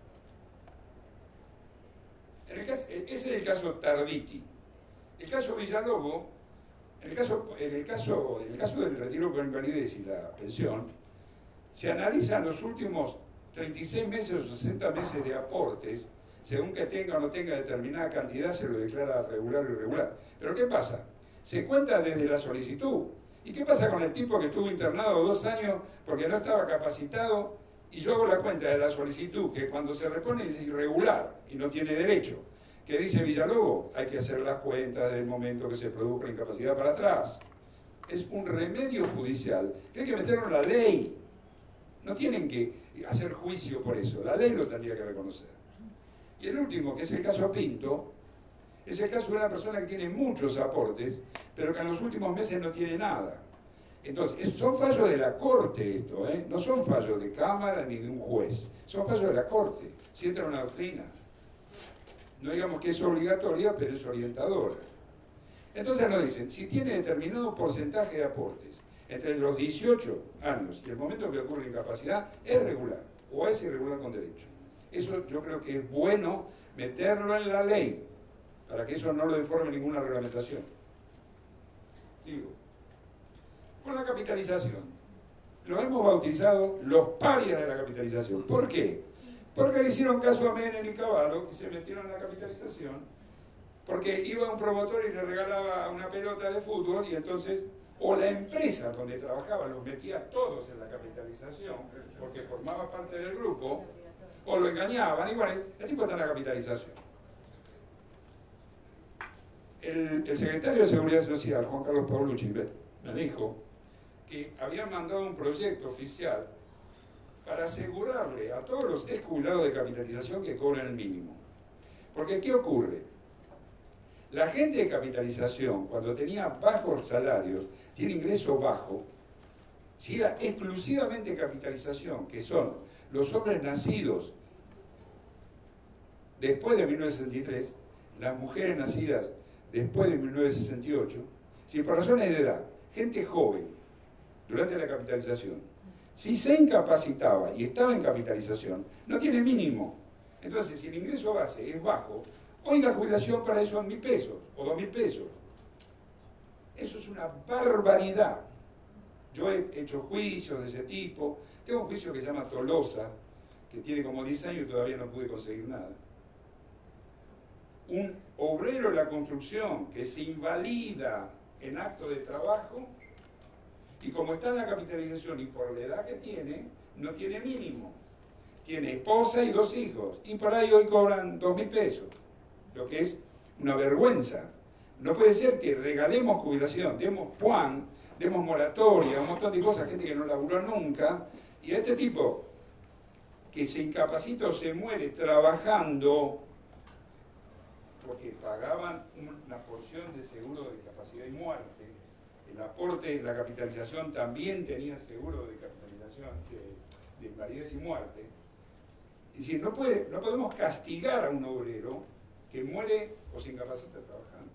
En el caso, ese es el caso Tarditi. El caso Villalobos, en el caso, en el caso, en el caso del retiro por invalidez y la pensión, se analizan los últimos treinta y seis meses o sesenta meses de aportes, según que tenga o no tenga determinada cantidad, se lo declara regular o irregular. Pero ¿qué pasa? Se cuenta desde la solicitud. ¿Y qué pasa con el tipo que estuvo internado dos años porque no estaba capacitado? Y yo hago la cuenta de la solicitud, que cuando se repone es irregular y no tiene derecho. ¿Qué dice Villalobos? Hay que hacer las cuentas desde el momento que se produjo la incapacidad para atrás. Es un remedio judicial que hay que meterlo en la ley. No tienen que hacer juicio por eso. La ley lo tendría que reconocer. Y el último, que es el caso Pinto, es el caso de una persona que tiene muchos aportes, pero que en los últimos meses no tiene nada. Entonces, son fallos de la Corte esto, ¿eh? No son fallos de Cámara ni de un juez, son fallos de la Corte, si entra una doctrina. No digamos que es obligatoria, pero es orientadora. Entonces nos dicen, si tiene determinado porcentaje de aportes entre los dieciocho años y el momento que ocurre la incapacidad, es regular, o es irregular con derecho. Eso yo creo que es bueno meterlo en la ley, para que eso no lo deforme ninguna reglamentación. Sigo. Con la capitalización. Lo hemos bautizado los parias de la capitalización. ¿Por qué? Porque le hicieron caso a Menem y Cavallo y se metieron en la capitalización. Porque iba un promotor y le regalaba una pelota de fútbol y entonces, o la empresa donde trabajaba los metía todos en la capitalización, porque formaba parte del grupo, o lo engañaban, y bueno, el tipo está en la capitalización. El, el secretario de Seguridad Social, Juan Carlos Paulucci, me dijo que habían mandado un proyecto oficial para asegurarle a todos los ex jubilados de capitalización que cobran el mínimo. Porque, ¿qué ocurre? La gente de capitalización, cuando tenía bajos salarios, tiene ingreso bajo, si era exclusivamente capitalización, que son los hombres nacidos después de mil novecientos sesenta y tres, las mujeres nacidas después de mil novecientos sesenta y ocho, si por razones de edad, gente joven, durante la capitalización, si se incapacitaba y estaba en capitalización, no tiene mínimo. Entonces, si el ingreso base es bajo, hoy la jubilación para eso son mil pesos o dos mil pesos. Eso es una barbaridad. Yo he hecho juicios de ese tipo. Tengo un juicio que se llama Tolosa, que tiene como diez años y todavía no pude conseguir nada. Un obrero de la construcción que se invalida en acto de trabajo y como está en la capitalización y por la edad que tiene, no tiene mínimo. Tiene esposa y dos hijos y por ahí hoy cobran dos mil pesos, lo que es una vergüenza. No puede ser que regalemos jubilación, demos puan, demos moratoria, un montón de cosas, gente que no laburó nunca, y a este tipo que se incapacita o se muere trabajando porque pagaban una porción de seguro de discapacidad y muerte, el aporte, la capitalización también tenía seguro de capitalización, de, de invalidez y muerte. Es decir, no, puede, no podemos castigar a un obrero que muere o se incapacita trabajando.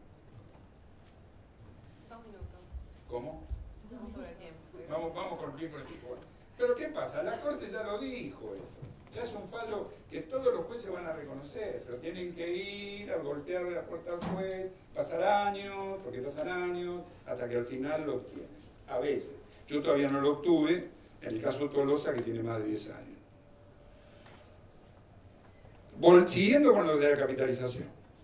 Dos minutos. ¿Cómo? Vamos sobre el tiempo. Vamos, vamos con el tiempo. Pero ¿qué pasa? La Corte ya lo dijo esto. Ya es un fallo que todos los jueces van a reconocer, pero tienen que ir a golpearle la puerta al juez, pasar años, porque pasan años, hasta que al final lo obtienen. A veces. Yo todavía no lo obtuve, en el caso de Tolosa, que tiene más de diez años. Vol- siguiendo con lo de la capitalización.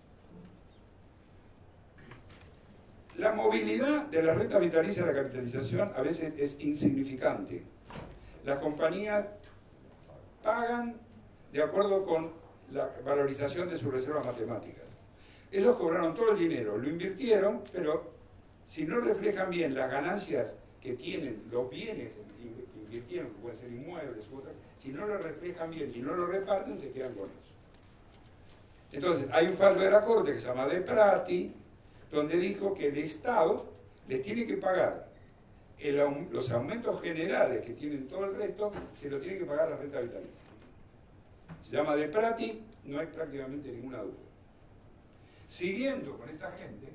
La movilidad de la renta vitalicia de la capitalización a veces es insignificante. Las compañías pagan de acuerdo con la valorización de sus reservas matemáticas. Ellos cobraron todo el dinero, lo invirtieron, pero si no reflejan bien las ganancias que tienen los bienes que invirtieron, que pueden ser inmuebles u otras, si no lo reflejan bien y no lo reparten, se quedan con eso. Entonces, hay un fallo de la Corte que se llama De Prati, donde dijo que el Estado les tiene que pagar el, los aumentos generales que tienen todo el resto, se lo tiene que pagar la renta vitalicia. Se llama De Prati, no hay prácticamente ninguna duda. Siguiendo con esta gente,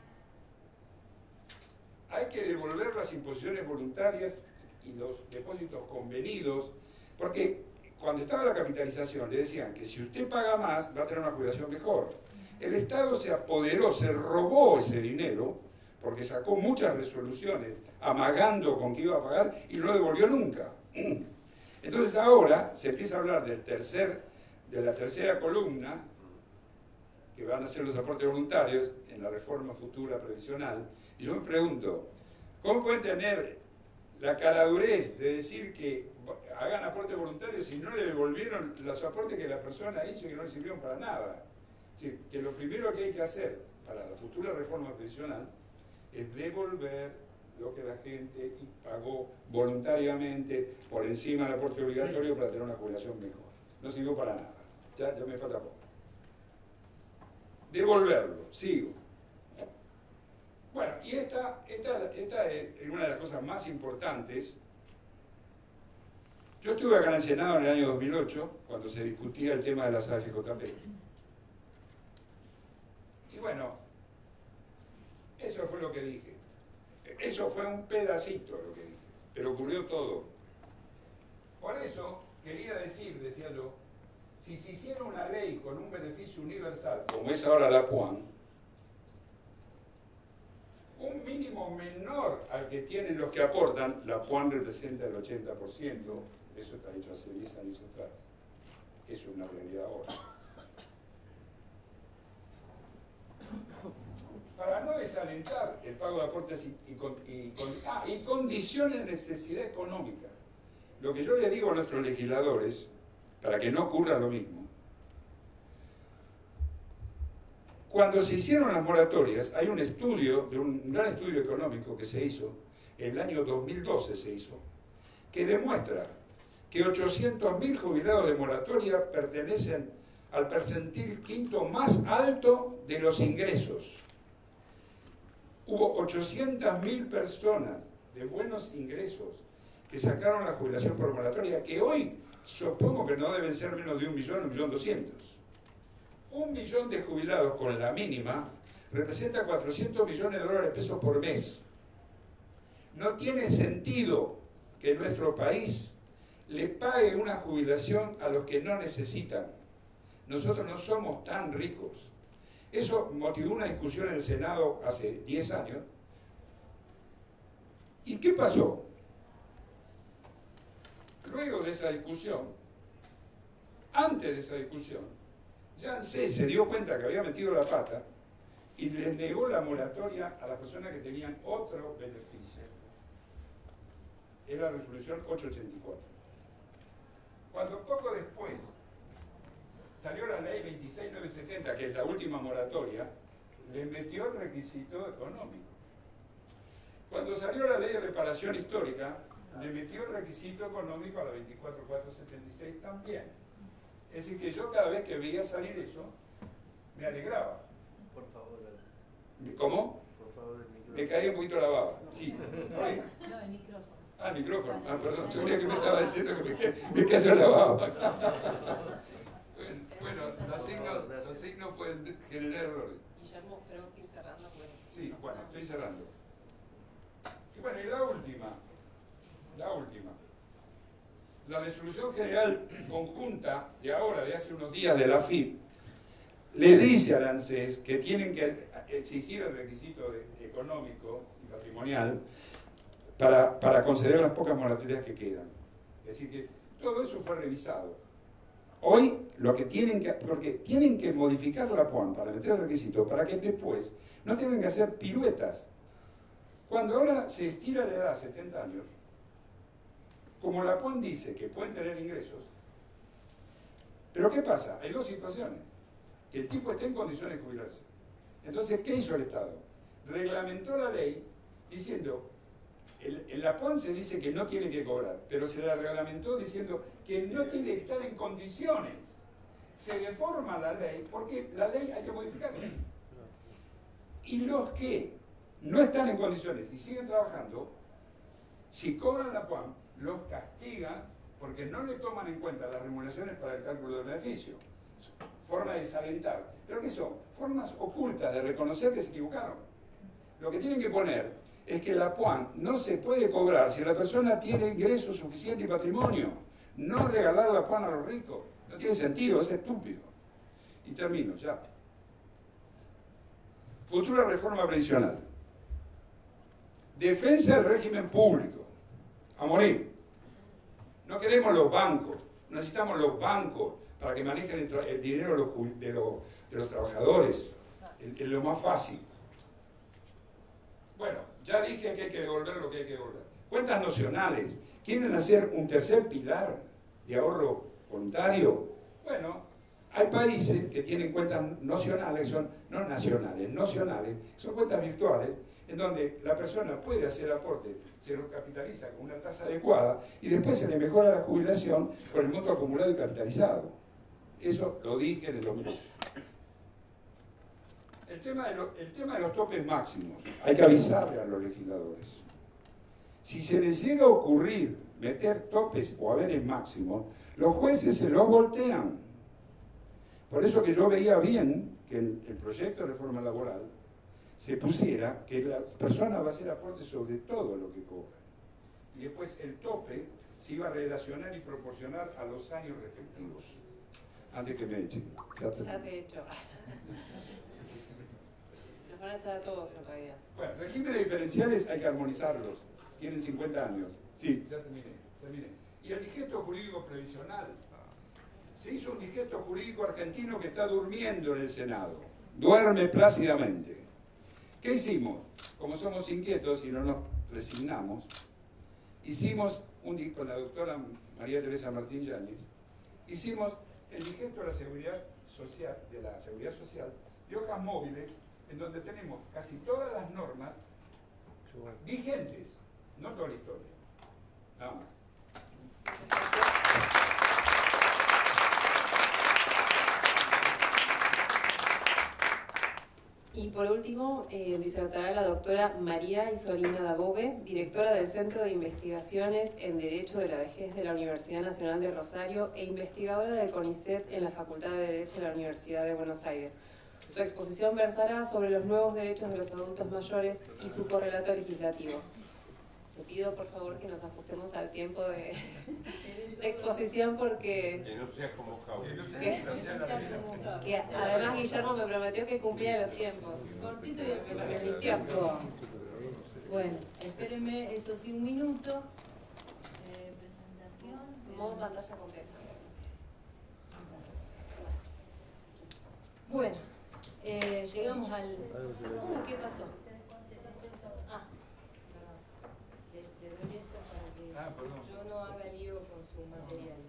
hay que devolver las imposiciones voluntarias y los depósitos convenidos, porque cuando estaba la capitalización le decían que si usted paga más va a tener una jubilación mejor. El Estado se apoderó, se robó ese dinero, porque sacó muchas resoluciones amagando con que iba a pagar y no lo devolvió nunca. Entonces ahora se empieza a hablar del tercer, de la tercera columna, que van a ser los aportes voluntarios en la reforma futura previsional, y yo me pregunto, ¿cómo pueden tener la caradurez de decir que hagan aportes voluntarios si no le devolvieron los aportes que la persona hizo y que no le sirvieron para nada? Es decir, que lo primero que hay que hacer para la futura reforma previsional es devolver lo que la gente pagó voluntariamente por encima del aporte obligatorio para tener una jubilación mejor. No sirvió para nada. Ya, ya me falta poco. Devolverlo, sigo. Bueno, y esta, esta, esta es una de las cosas más importantes. Yo estuve acá en el Senado en el año dos mil ocho, cuando se discutía el tema de las A F J P. Y bueno, eso fue lo que dije. Eso fue un pedacito lo que dije, pero ocurrió todo. Por eso quería decir, decía yo, si se hiciera una ley con un beneficio universal, como es ahora la PUAN, un mínimo menor al que tienen los que aportan, la PUAN representa el ochenta por ciento, eso está hecho hace diez años atrás, eso es una realidad ahora. Para no desalentar el pago de aportes y, y, y, ah, y condiciones de necesidad económica, lo que yo le digo a nuestros legisladores, para que no ocurra lo mismo, cuando se hicieron las moratorias, hay un estudio, de un gran estudio económico que se hizo, en el año dos mil doce se hizo, que demuestra que ochocientos mil jubilados de moratoria pertenecen al percentil quinto más alto de los ingresos. Hubo ochocientas mil personas de buenos ingresos que sacaron la jubilación por moratoria, que hoy supongo que no deben ser menos de un millón, un millón doscientos. Un millón de jubilados con la mínima representa cuatrocientos millones de dólares de pesos por mes. No tiene sentido que nuestro país le pague una jubilación a los que no necesitan. Nosotros no somos tan ricos. Eso motivó una discusión en el Senado hace diez años. ¿Y qué pasó? Luego de esa discusión, antes de esa discusión, ya ANSES se dio cuenta que había metido la pata y les negó la moratoria a las personas que tenían otro beneficio. Es la resolución ochocientos ochenta y cuatro. Cuando poco después salió la ley veintiséis mil novecientos setenta, que es la última moratoria, les metió el requisito económico. Cuando salió la ley de reparación histórica, le metió el requisito económico a la veinticuatro mil cuatrocientos setenta y seis también. Es decir, que yo cada vez que veía salir eso, me alegraba. Por favor. ¿Cómo? Por favor, el micrófono. Me caía un poquito la baba. Sí. ¿Ahí? No, el micrófono. Ah, el micrófono. Ah, perdón. Yo creía que me estaba diciendo que me, me cayó la baba. Bueno, los signos, los signos pueden generar errores. Guillermo, tenemos que ir cerrando. Pues. Sí, bueno, estoy cerrando. Y bueno, y la última. La última. La resolución general conjunta de ahora, de hace unos días, de la F I P, le dice al ANSES que tienen que exigir el requisito de, económico y patrimonial para, para conceder las pocas moratorias que quedan. Es decir, que todo eso fue revisado. Hoy, lo que tienen que, porque tienen que modificar la P U A N para meter el requisito, para que después no tengan que hacer piruetas. Cuando ahora se estira la edad a setenta años, como la P U A N dice que pueden tener ingresos, pero ¿qué pasa? Hay dos situaciones. Que el tipo esté en condiciones de jubilarse. Entonces, ¿qué hizo el Estado? Reglamentó la ley diciendo, el, en la P U A N se dice que no tiene que cobrar, pero se la reglamentó diciendo que no tiene que estar en condiciones. Se deforma la ley porque la ley hay que modificarla. Y los que no están en condiciones y siguen trabajando, si cobran la P U A N, los castigan porque no le toman en cuenta las remuneraciones para el cálculo del beneficio. Forma de desalentar. ¿Pero qué son? Formas ocultas de reconocer que se equivocaron. Lo que tienen que poner es que la P U A N no se puede cobrar si la persona tiene ingresos suficientes y patrimonio. No regalar la P U A N a los ricos. No tiene sentido, es estúpido. Y termino, ya. Futura reforma previsional. Defensa del régimen público. A morir. No queremos los bancos. Necesitamos los bancos para que manejen el, el dinero de los, de, los, de los trabajadores. Es lo más fácil. Bueno, ya dije que hay que devolver lo que hay que devolver. Cuentas nacionales. ¿Quieren hacer un tercer pilar de ahorro voluntario? Bueno, hay países que tienen cuentas nacionales, son no nacionales, nacionales, son cuentas virtuales, en donde la persona puede hacer aporte, se lo capitaliza con una tasa adecuada y después se le mejora la jubilación con el monto acumulado y capitalizado. Eso lo dije en el dos mil ocho. El tema, de lo, el tema de los topes máximos, hay que avisarle a los legisladores. Si se les llega a ocurrir meter topes o haberes máximos, los jueces se los voltean. Por eso que yo veía bien que en el proyecto de reforma laboral se pusiera que la persona va a hacer aporte sobre todo lo que cobra. Y después el tope se iba a relacionar y proporcionar a los años respectivos. Antes que me echen. Ya te he hecho. Nos van a echar a todos en realidad. Bueno, regímenes diferenciales hay que armonizarlos. Tienen cincuenta años. Sí, ya terminé, terminé. Y el digesto jurídico previsional. Se hizo un digesto jurídico argentino que está durmiendo en el Senado. Duerme plácidamente. ¿Qué hicimos? Como somos inquietos y no nos resignamos, hicimos un con la doctora María Teresa Martín Yáñez, hicimos el digesto de la seguridad social, de la seguridad social, de hojas móviles, en donde tenemos casi todas las normas vigentes, no toda la historia. Nada más. Y por último, eh, disertará la doctora María Isolina Dabove, directora del Centro de Investigaciones en Derecho de la Vejez de la Universidad Nacional de Rosario e investigadora del CONICET en la Facultad de Derecho de la Universidad de Buenos Aires. Su exposición versará sobre los nuevos derechos de los adultos mayores y su correlato legislativo. Te pido por favor que nos ajustemos al tiempo de, de exposición porque... Que no seas como Javi. Que, que además Guillermo me prometió que cumplía los tiempos. Cortito y me permitió. Bueno, espérenme, eso sí, un minuto. Eh, presentación. Modo pantalla completa. Bueno, eh, llegamos al... Uh, ¿qué pasó? Ah, perdón. Le, le doy esto para que yo no haga lío con sus materiales.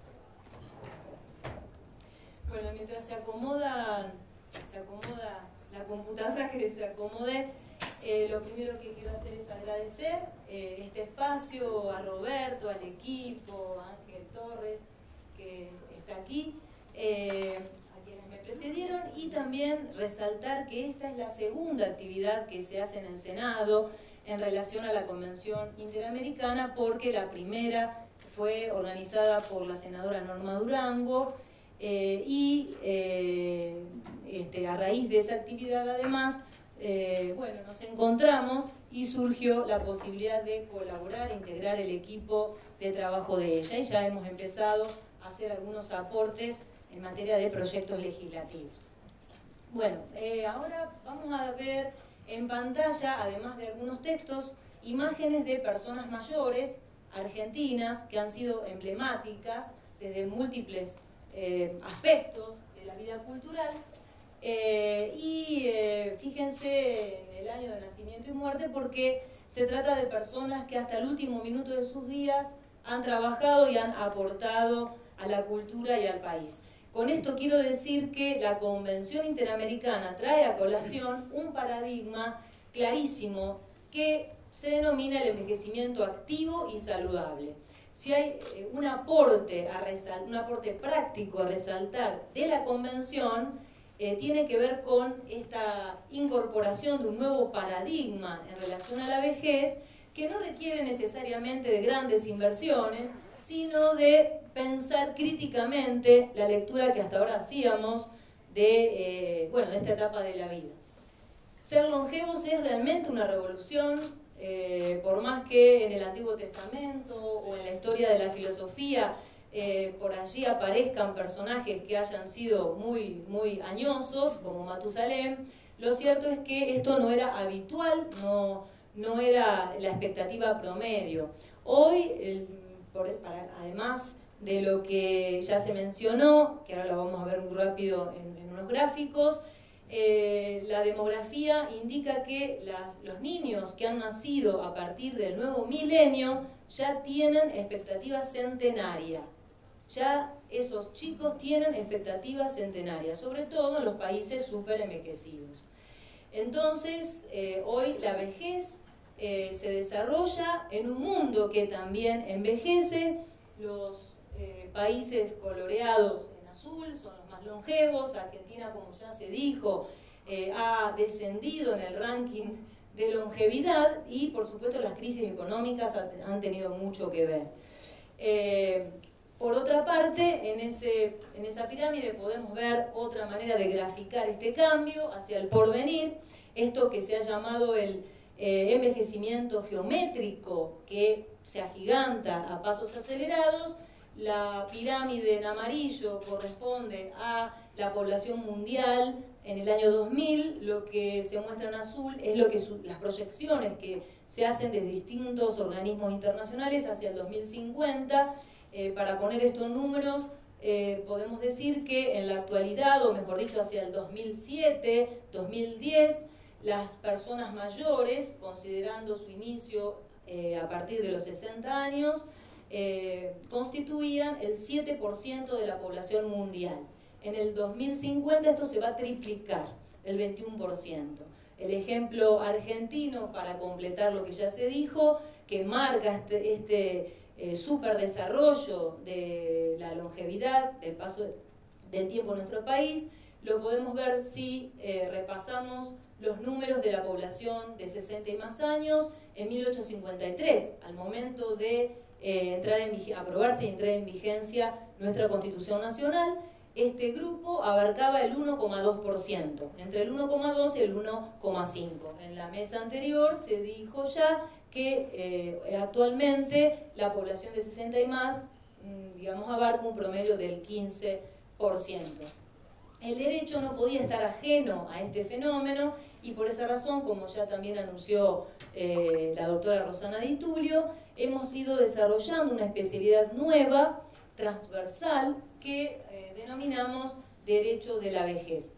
Bueno, mientras se acomoda, se acomoda la computadora, que se acomode, eh, lo primero que quiero hacer es agradecer eh, este espacio a Roberto, al equipo, a Ángel Torres, que está aquí, eh, a quienes me precedieron, y también resaltar que esta es la segunda actividad que se hace en el Senado en relación a la Convención Interamericana, porque la primera fue organizada por la senadora Norma Durango, eh, y eh, este, a raíz de esa actividad además, eh, bueno, nos encontramos y surgió la posibilidad de colaborar, integrar el equipo de trabajo de ella, y ya hemos empezado a hacer algunos aportes en materia de proyectos legislativos. Bueno, eh, ahora vamos a ver en pantalla, además de algunos textos, imágenes de personas mayores argentinas que han sido emblemáticas desde múltiples eh, aspectos de la vida cultural. Eh, y eh, fíjense en el año de nacimiento y muerte, porque se trata de personas que hasta el último minuto de sus días han trabajado y han aportado a la cultura y al país. Con esto quiero decir que la Convención Interamericana trae a colación un paradigma clarísimo que se denomina el envejecimiento activo y saludable. Si hay un aporte, a resal- un aporte práctico a resaltar de la Convención, eh, tiene que ver con esta incorporación de un nuevo paradigma en relación a la vejez, que no requiere necesariamente de grandes inversiones, sino de pensar críticamente la lectura que hasta ahora hacíamos de, eh, bueno, de esta etapa de la vida. Ser longevos es realmente una revolución, eh, por más que en el Antiguo Testamento o en la historia de la filosofía eh, por allí aparezcan personajes que hayan sido muy, muy añosos, como Matusalén, lo cierto es que esto no era habitual, no, no era la expectativa promedio. Hoy, el, por, para, además de lo que ya se mencionó, que ahora lo vamos a ver muy rápido en, en unos gráficos, eh, la demografía indica que las, los niños que han nacido a partir del nuevo milenio ya tienen expectativa centenaria. Ya esos chicos tienen expectativas centenarias, sobre todo en los países súper envejecidos. Entonces, eh, hoy la vejez eh, se desarrolla en un mundo que también envejece. Los eh, países coloreados en azul son los más longevos. Argentina, como ya se dijo, eh, ha descendido en el ranking de longevidad, y por supuesto las crisis económicas han tenido mucho que ver. Eh, Por otra parte, en, ese, en esa pirámide podemos ver otra manera de graficar este cambio hacia el porvenir, esto que se ha llamado el eh, envejecimiento geométrico, que se agiganta a pasos acelerados. La pirámide en amarillo corresponde a la población mundial en el año dos mil, lo que se muestra en azul es lo que su, las proyecciones que se hacen desde distintos organismos internacionales hacia el dos mil cincuenta. Eh, para poner estos números, eh, podemos decir que en la actualidad, o mejor dicho, hacia el dos mil siete, dos mil diez, las personas mayores, considerando su inicio eh, a partir de los sesenta años, eh, constituían el siete por ciento de la población mundial. En el dos mil cincuenta esto se va a triplicar, el veintiuno por ciento. El ejemplo argentino, para completar lo que ya se dijo, que marca este... este Eh, superdesarrollo de la longevidad, del paso del tiempo en nuestro país, lo podemos ver si eh, repasamos los números de la población de sesenta y más años en mil ochocientos cincuenta y tres, al momento de eh, entrar en, aprobarse y entrar en vigencia nuestra Constitución Nacional. este grupo abarcaba el uno coma dos por ciento, entre el uno coma dos y el uno coma cinco. En la mesa anterior se dijo ya que eh, actualmente la población de sesenta y más, digamos, abarca un promedio del quince por ciento. El derecho no podía estar ajeno a este fenómeno y por esa razón, como ya también anunció eh, la doctora Rosana Di Tullio, hemos ido desarrollando una especialidad nueva, transversal, que eh, denominamos Derecho de la Vejez.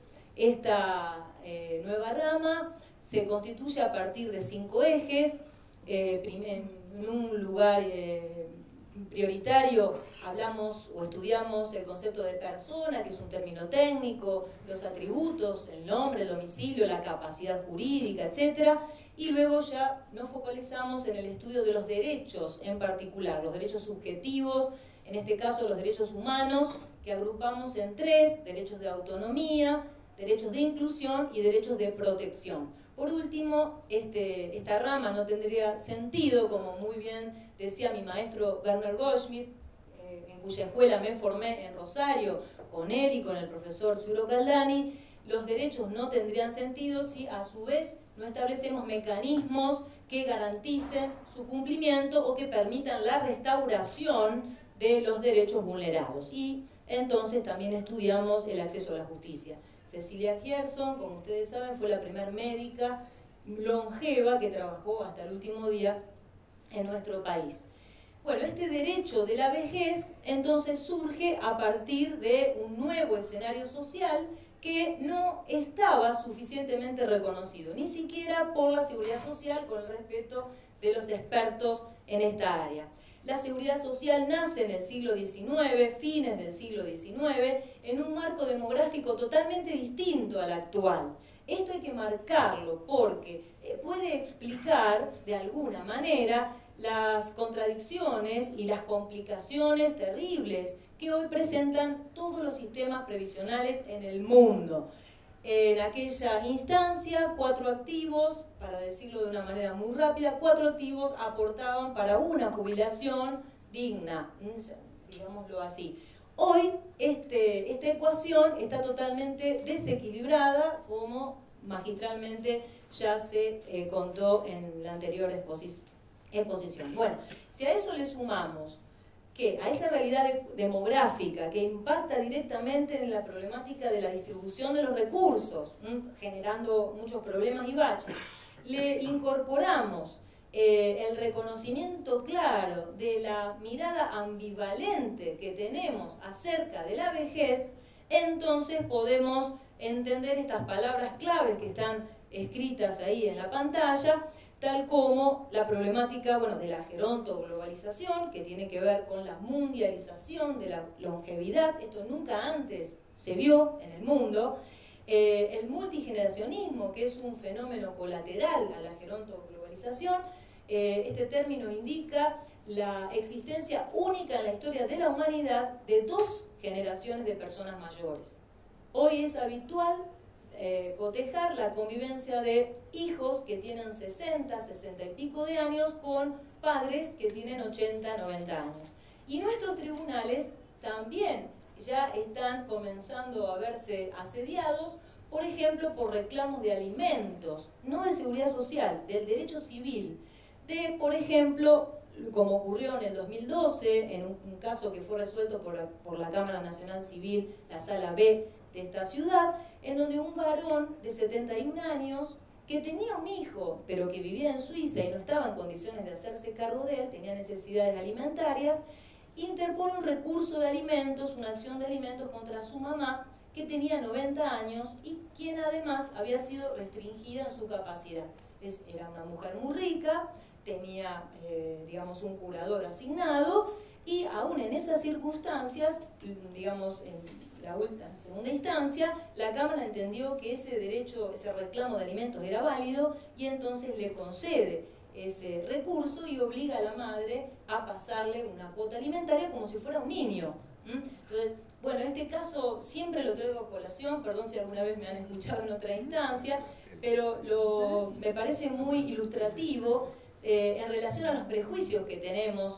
Esta eh, nueva rama se constituye a partir de cinco ejes. Eh, en un lugar eh, prioritario hablamos o estudiamos el concepto de persona, que es un término técnico, los atributos, el nombre, el domicilio, la capacidad jurídica, etcétera. Y luego ya nos focalizamos en el estudio de los derechos en particular, los derechos subjetivos, en este caso los derechos humanos, que agrupamos en tres: derechos de autonomía, derechos de inclusión y derechos de protección. Por último, este, esta rama no tendría sentido, como muy bien decía mi maestro Werner Goldschmidt, eh, en cuya escuela me formé en Rosario, con él y con el profesor Zulo Caldani. Los derechos no tendrían sentido si a su vez no establecemos mecanismos que garanticen su cumplimiento o que permitan la restauración de los derechos vulnerados. Y entonces también estudiamos el acceso a la justicia. Cecilia Gerson, como ustedes saben, fue la primera médica longeva que trabajó hasta el último día en nuestro país. Bueno, este derecho de la vejez entonces surge a partir de un nuevo escenario social que no estaba suficientemente reconocido, ni siquiera por la Seguridad Social, con el respeto de los expertos en esta área. La seguridad social nace en el siglo diecinueve, fines del siglo diecinueve, en un marco demográfico totalmente distinto al actual. Esto hay que marcarlo porque puede explicar de alguna manera las contradicciones y las complicaciones terribles que hoy presentan todos los sistemas previsionales en el mundo. En aquella instancia, cuatro activos, para decirlo de una manera muy rápida, cuatro activos aportaban para una jubilación digna, digámoslo así. Hoy este, esta ecuación está totalmente desequilibrada, como magistralmente ya se eh, contó en la anterior exposición. Bueno, si a eso le sumamos que a esa realidad de, demográfica que impacta directamente en la problemática de la distribución de los recursos, ¿m? generando muchos problemas y baches, le incorporamos eh, el reconocimiento claro de la mirada ambivalente que tenemos acerca de la vejez, entonces podemos entender estas palabras claves que están escritas ahí en la pantalla, tal como la problemática, bueno, de la gerontoglobalización, que tiene que ver con la mundialización de la longevidad. Esto nunca antes se vio en el mundo. Eh, el multigeneracionismo, que es un fenómeno colateral a la gerontoglobalización. Eh, este término indica la existencia única en la historia de la humanidad de dos generaciones de personas mayores. Hoy es habitual Eh, cotejar la convivencia de hijos que tienen sesenta, sesenta y pico de años con padres que tienen ochenta, noventa años. Y nuestros tribunales también ya están comenzando a verse asediados, por ejemplo, por reclamos de alimentos, no de seguridad social, del derecho civil, de, por ejemplo, como ocurrió en el dos mil doce, en un, un caso que fue resuelto por la, por la Cámara Nacional Civil, la Sala B de esta ciudad, en donde un varón de setenta y un años que tenía un hijo, pero que vivía en Suiza y no estaba en condiciones de hacerse cargo de él, tenía necesidades alimentarias, interpone un recurso de alimentos, una acción de alimentos contra su mamá, que tenía noventa años y quien además había sido restringida en su capacidad. Es, era una mujer muy rica, tenía, eh, digamos, un curador asignado, y aún en esas circunstancias, digamos, en la en segunda instancia, la Cámara entendió que ese derecho, ese reclamo de alimentos era válido y entonces le concede ese recurso y obliga a la madre a pasarle una cuota alimentaria como si fuera un niño. ¿Mm? Entonces, bueno, este caso siempre lo traigo a colación, perdón si alguna vez me han escuchado en otra instancia, pero lo, me parece muy ilustrativo eh, en relación a los prejuicios que tenemos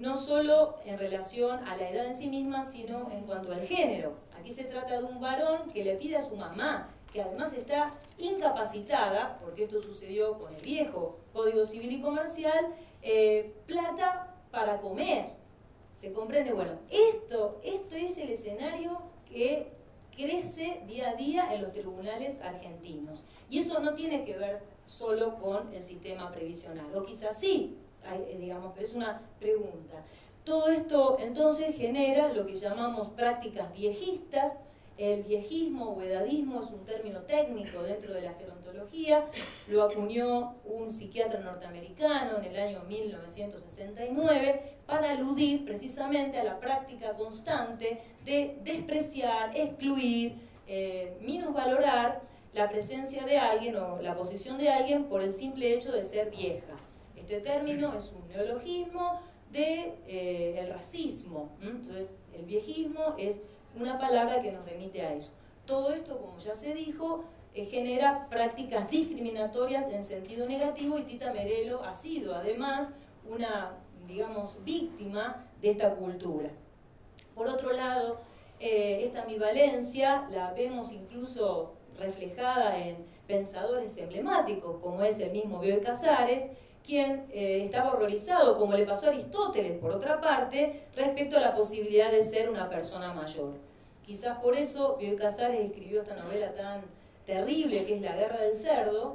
no solo en relación a la edad en sí misma, sino en cuanto al género. Aquí se trata de un varón que le pide a su mamá, que además está incapacitada, porque esto sucedió con el viejo Código Civil y Comercial, eh, plata para comer. ¿Se comprende? Bueno, esto, esto es el escenario que crece día a día en los tribunales argentinos. Y eso no tiene que ver solo con el sistema previsional, o quizás sí, hay, digamos, pero es una pregunta. Todo esto entonces genera lo que llamamos prácticas viejistas. El viejismo o edadismo es un término técnico dentro de la gerontología, lo acuñó un psiquiatra norteamericano en el año mil novecientos sesenta y nueve para aludir precisamente a la práctica constante de despreciar, excluir, eh, minusvalorar la presencia de alguien o la posición de alguien por el simple hecho de ser vieja. Este término es un neologismo del de, eh, racismo. ¿Mm? Entonces, el viejismo es una palabra que nos remite a eso. Todo esto, como ya se dijo, eh, genera prácticas discriminatorias en sentido negativo, y Tita Merello ha sido además una, digamos, víctima de esta cultura. Por otro lado, eh, esta ambivalencia la vemos incluso reflejada en pensadores emblemáticos, como es el mismo Bioy Casares, quien eh, estaba horrorizado, como le pasó a Aristóteles, por otra parte, respecto a la posibilidad de ser una persona mayor. Quizás por eso Bioy Casares escribió esta novela tan terrible que es La Guerra del Cerdo,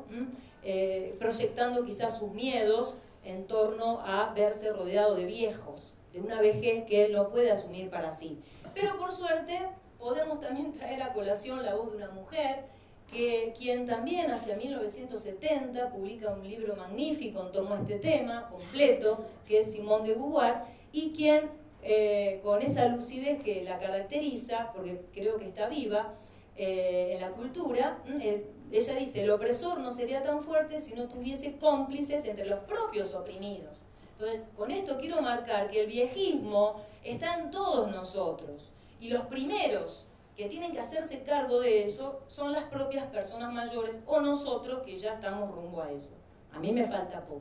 eh, proyectando quizás sus miedos en torno a verse rodeado de viejos, de una vejez que él no puede asumir para sí. Pero por suerte podemos también traer a colación la voz de una mujer, que quien también hacia mil novecientos setenta publica un libro magnífico en torno a este tema, completo, que es Simone de Beauvoir, y quien, eh, con esa lucidez que la caracteriza, porque creo que está viva eh, en la cultura, eh, ella dice: el opresor no sería tan fuerte si no tuviese cómplices entre los propios oprimidos. Entonces, con esto quiero marcar que el viejismo está en todos nosotros, y los primeros que tienen que hacerse cargo de eso son las propias personas mayores o nosotros que ya estamos rumbo a eso. A mí me falta poco.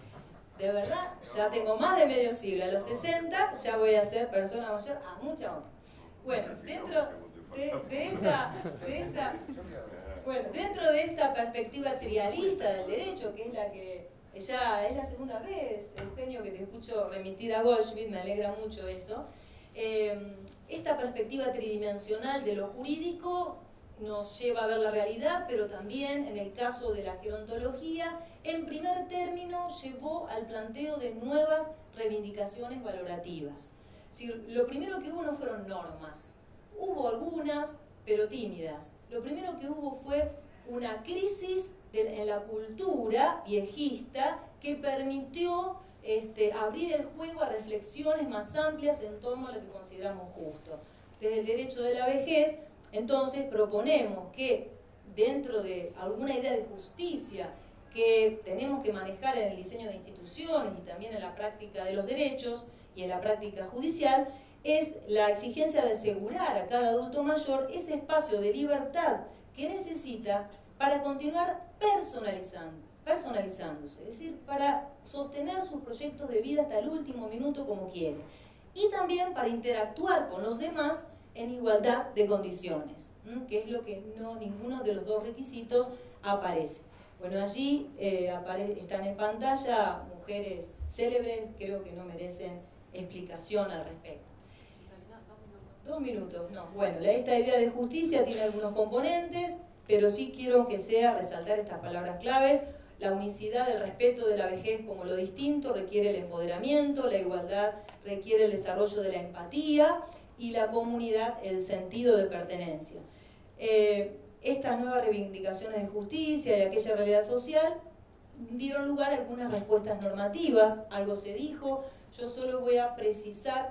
De verdad, ya tengo más de medio siglo. A los sesenta ya voy a ser persona mayor a mucha honra. Bueno, dentro de, de, esta, de, esta, bueno, dentro de esta perspectiva trialista del derecho, que es la que ya es la segunda vez, Eugenio, que te escucho remitir a Goldschmidt, me alegra mucho eso. Eh, esta perspectiva tridimensional de lo jurídico nos lleva a ver la realidad, pero también en el caso de la gerontología, en primer término llevó al planteo de nuevas reivindicaciones valorativas. Es decir, lo primero que hubo no fueron normas, hubo algunas, pero tímidas. Lo primero que hubo fue una crisis de, en la cultura viejista que permitió Este, abrir el juego a reflexiones más amplias en torno a lo que consideramos justo. Desde el derecho de la vejez, entonces, proponemos que dentro de alguna idea de justicia que tenemos que manejar en el diseño de instituciones y también en la práctica de los derechos y en la práctica judicial, es la exigencia de asegurar a cada adulto mayor ese espacio de libertad que necesita para continuar personalizando. personalizándose, es decir, para sostener sus proyectos de vida hasta el último minuto como quiere, y también para interactuar con los demás en igualdad de condiciones, ¿m? que es lo que no ninguno de los dos requisitos aparece. Bueno, allí eh, apare están en pantalla mujeres célebres, creo que no merecen explicación al respecto. Dos minutos, no. Bueno, esta idea de justicia tiene algunos componentes, pero sí quiero que sea resaltar estas palabras claves. La unicidad, el respeto de la vejez como lo distinto requiere el empoderamiento, la igualdad requiere el desarrollo de la empatía y la comunidad el sentido de pertenencia. Eh, estas nuevas reivindicaciones de justicia y aquella realidad social dieron lugar a algunas respuestas normativas, algo se dijo, yo solo voy a precisar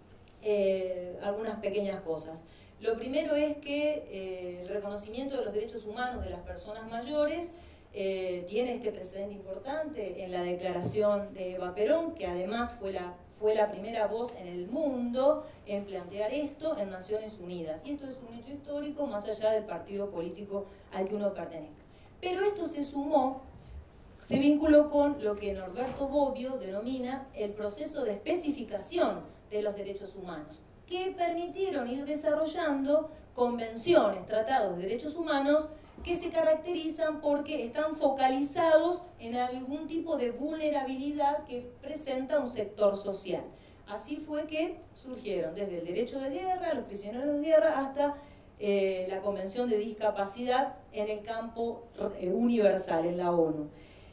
eh, algunas pequeñas cosas. Lo primero es que eh, el reconocimiento de los derechos humanos de las personas mayores Eh, tiene este precedente importante en la declaración de Eva Perón, que además fue la, fue la primera voz en el mundo en plantear esto en Naciones Unidas. Y esto es un hecho histórico más allá del partido político al que uno pertenezca. Pero esto se sumó se vinculó con lo que Norberto Bobbio denomina el proceso de especificación de los derechos humanos, que permitieron ir desarrollando convenciones, tratados de derechos humanos que se caracterizan porque están focalizados en algún tipo de vulnerabilidad que presenta un sector social. Así fue que surgieron desde el derecho de guerra, los prisioneros de guerra, hasta eh, la Convención de Discapacidad en el campo eh, universal, en la ONU.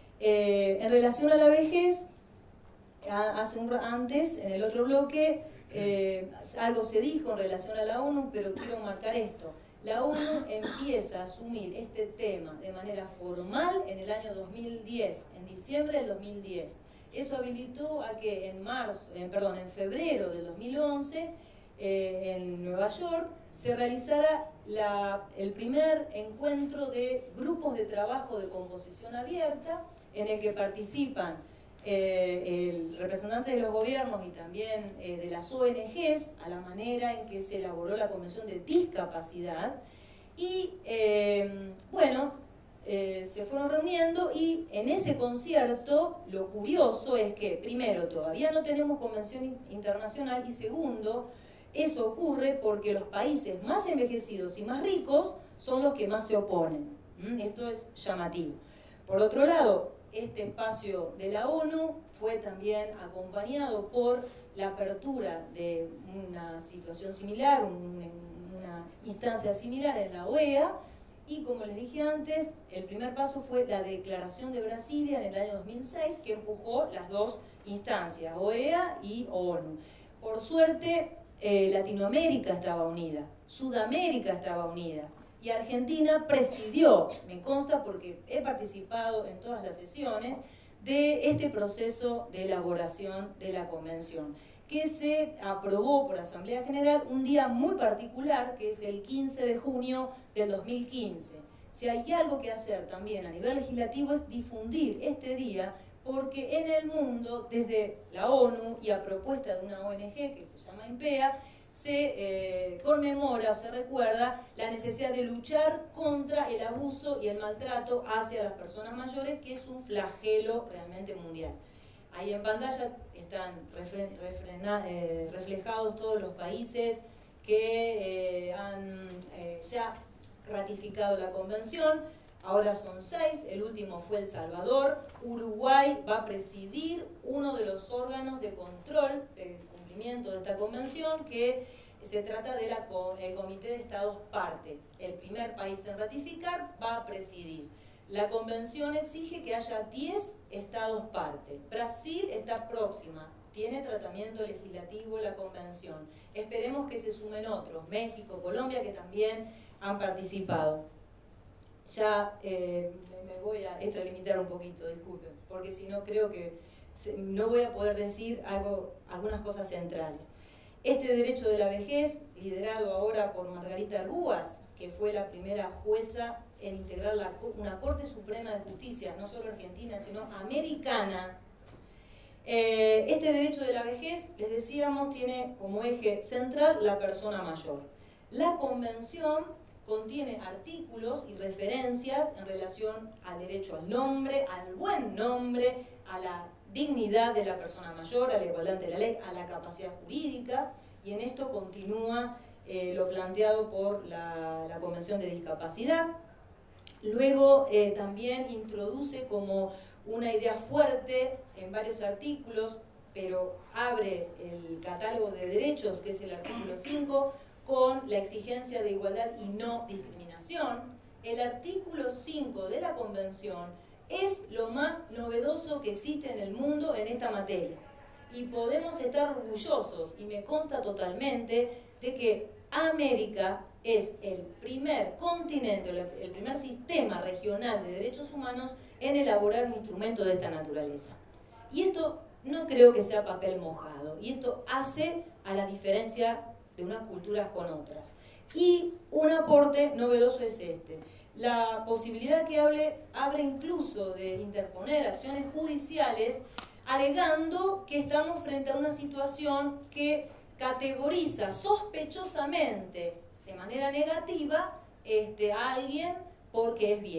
Eh, en relación a la vejez, a, hace un, antes, en el otro bloque, eh, algo se dijo en relación a la ONU, pero quiero marcar esto. La ONU empieza a asumir este tema de manera formal en el año dos mil diez, en diciembre del dos mil diez. Eso habilitó a que en marzo, eh, perdón, en febrero del dos mil once, eh, en Nueva York, se realizara la, el primer encuentro de grupos de trabajo de composición abierta, en el que participan eh, el representante de los gobiernos y también eh, de las O N Ges, a la manera en que se elaboró la Convención de Discapacidad. Y eh, bueno, eh, se fueron reuniendo, y en ese concierto lo curioso es que, primero, todavía no tenemos convención internacional, y segundo, eso ocurre porque los países más envejecidos y más ricos son los que más se oponen. ¿Mm? Esto es llamativo. Por otro lado, este espacio de la ONU fue también acompañado por la apertura de una situación similar, un, una instancia similar en la O E A, y como les dije antes, el primer paso fue la Declaración de Brasilia en el año dos mil seis, que empujó las dos instancias, O E A y ONU. Por suerte, eh, Latinoamérica estaba unida, Sudamérica estaba unida, y Argentina presidió, me consta porque he participado en todas las sesiones, de este proceso de elaboración de la Convención, que se aprobó por la Asamblea General un día muy particular, que es el quince de junio del dos mil quince. Si hay algo que hacer también a nivel legislativo es difundir este día, porque en el mundo, desde la ONU y a propuesta de una O N G que se llama INPEA, se eh, conmemora o se recuerda la necesidad de luchar contra el abuso y el maltrato hacia las personas mayores, que es un flagelo realmente mundial. Ahí en pantalla están refre refrena, eh, reflejados todos los países que eh, han eh, ya ratificado la convención. Ahora son seis, el último fue El Salvador. Uruguay va a presidir uno de los órganos de control del cumplimiento de esta convención, que se trata del Comité de Estados Parte. El primer país en ratificar va a presidir. La convención exige que haya diez estados parte. Brasil está próxima, tiene tratamiento legislativo la convención. Esperemos que se sumen otros, México, Colombia, que también han participado. Ya eh, me voy a extralimitar un poquito, disculpen, porque si no creo que se, no voy a poder decir algo, algunas cosas centrales. Este derecho de la vejez, liderado ahora por Margarita Rúas, que fue la primera jueza en integrar la, una Corte Suprema de Justicia, no solo argentina, sino americana. Eh, este derecho de la vejez, les decíamos, tiene como eje central la persona mayor. La Convención contiene artículos y referencias en relación al derecho al nombre, al buen nombre, a la dignidad de la persona mayor, a la igualdad ante la ley, a la capacidad jurídica, y en esto continúa eh, lo planteado por la, la Convención de Discapacidad. Luego eh, también introduce como una idea fuerte en varios artículos, pero abre el catálogo de derechos, que es el artículo cinco, con la exigencia de igualdad y no discriminación. El artículo cinco de la Convención es lo más novedoso que existe en el mundo en esta materia. Y podemos estar orgullosos, y me consta totalmente, de que América es el primer continente, el primer sistema regional de derechos humanos en elaborar un instrumento de esta naturaleza. Y esto no creo que sea papel mojado, y esto hace a la diferencia de unas culturas con otras. Y un aporte novedoso es este: la posibilidad que abre, abre incluso de interponer acciones judiciales alegando que estamos frente a una situación que categoriza sospechosamente, de manera negativa, este, a alguien porque es viejo.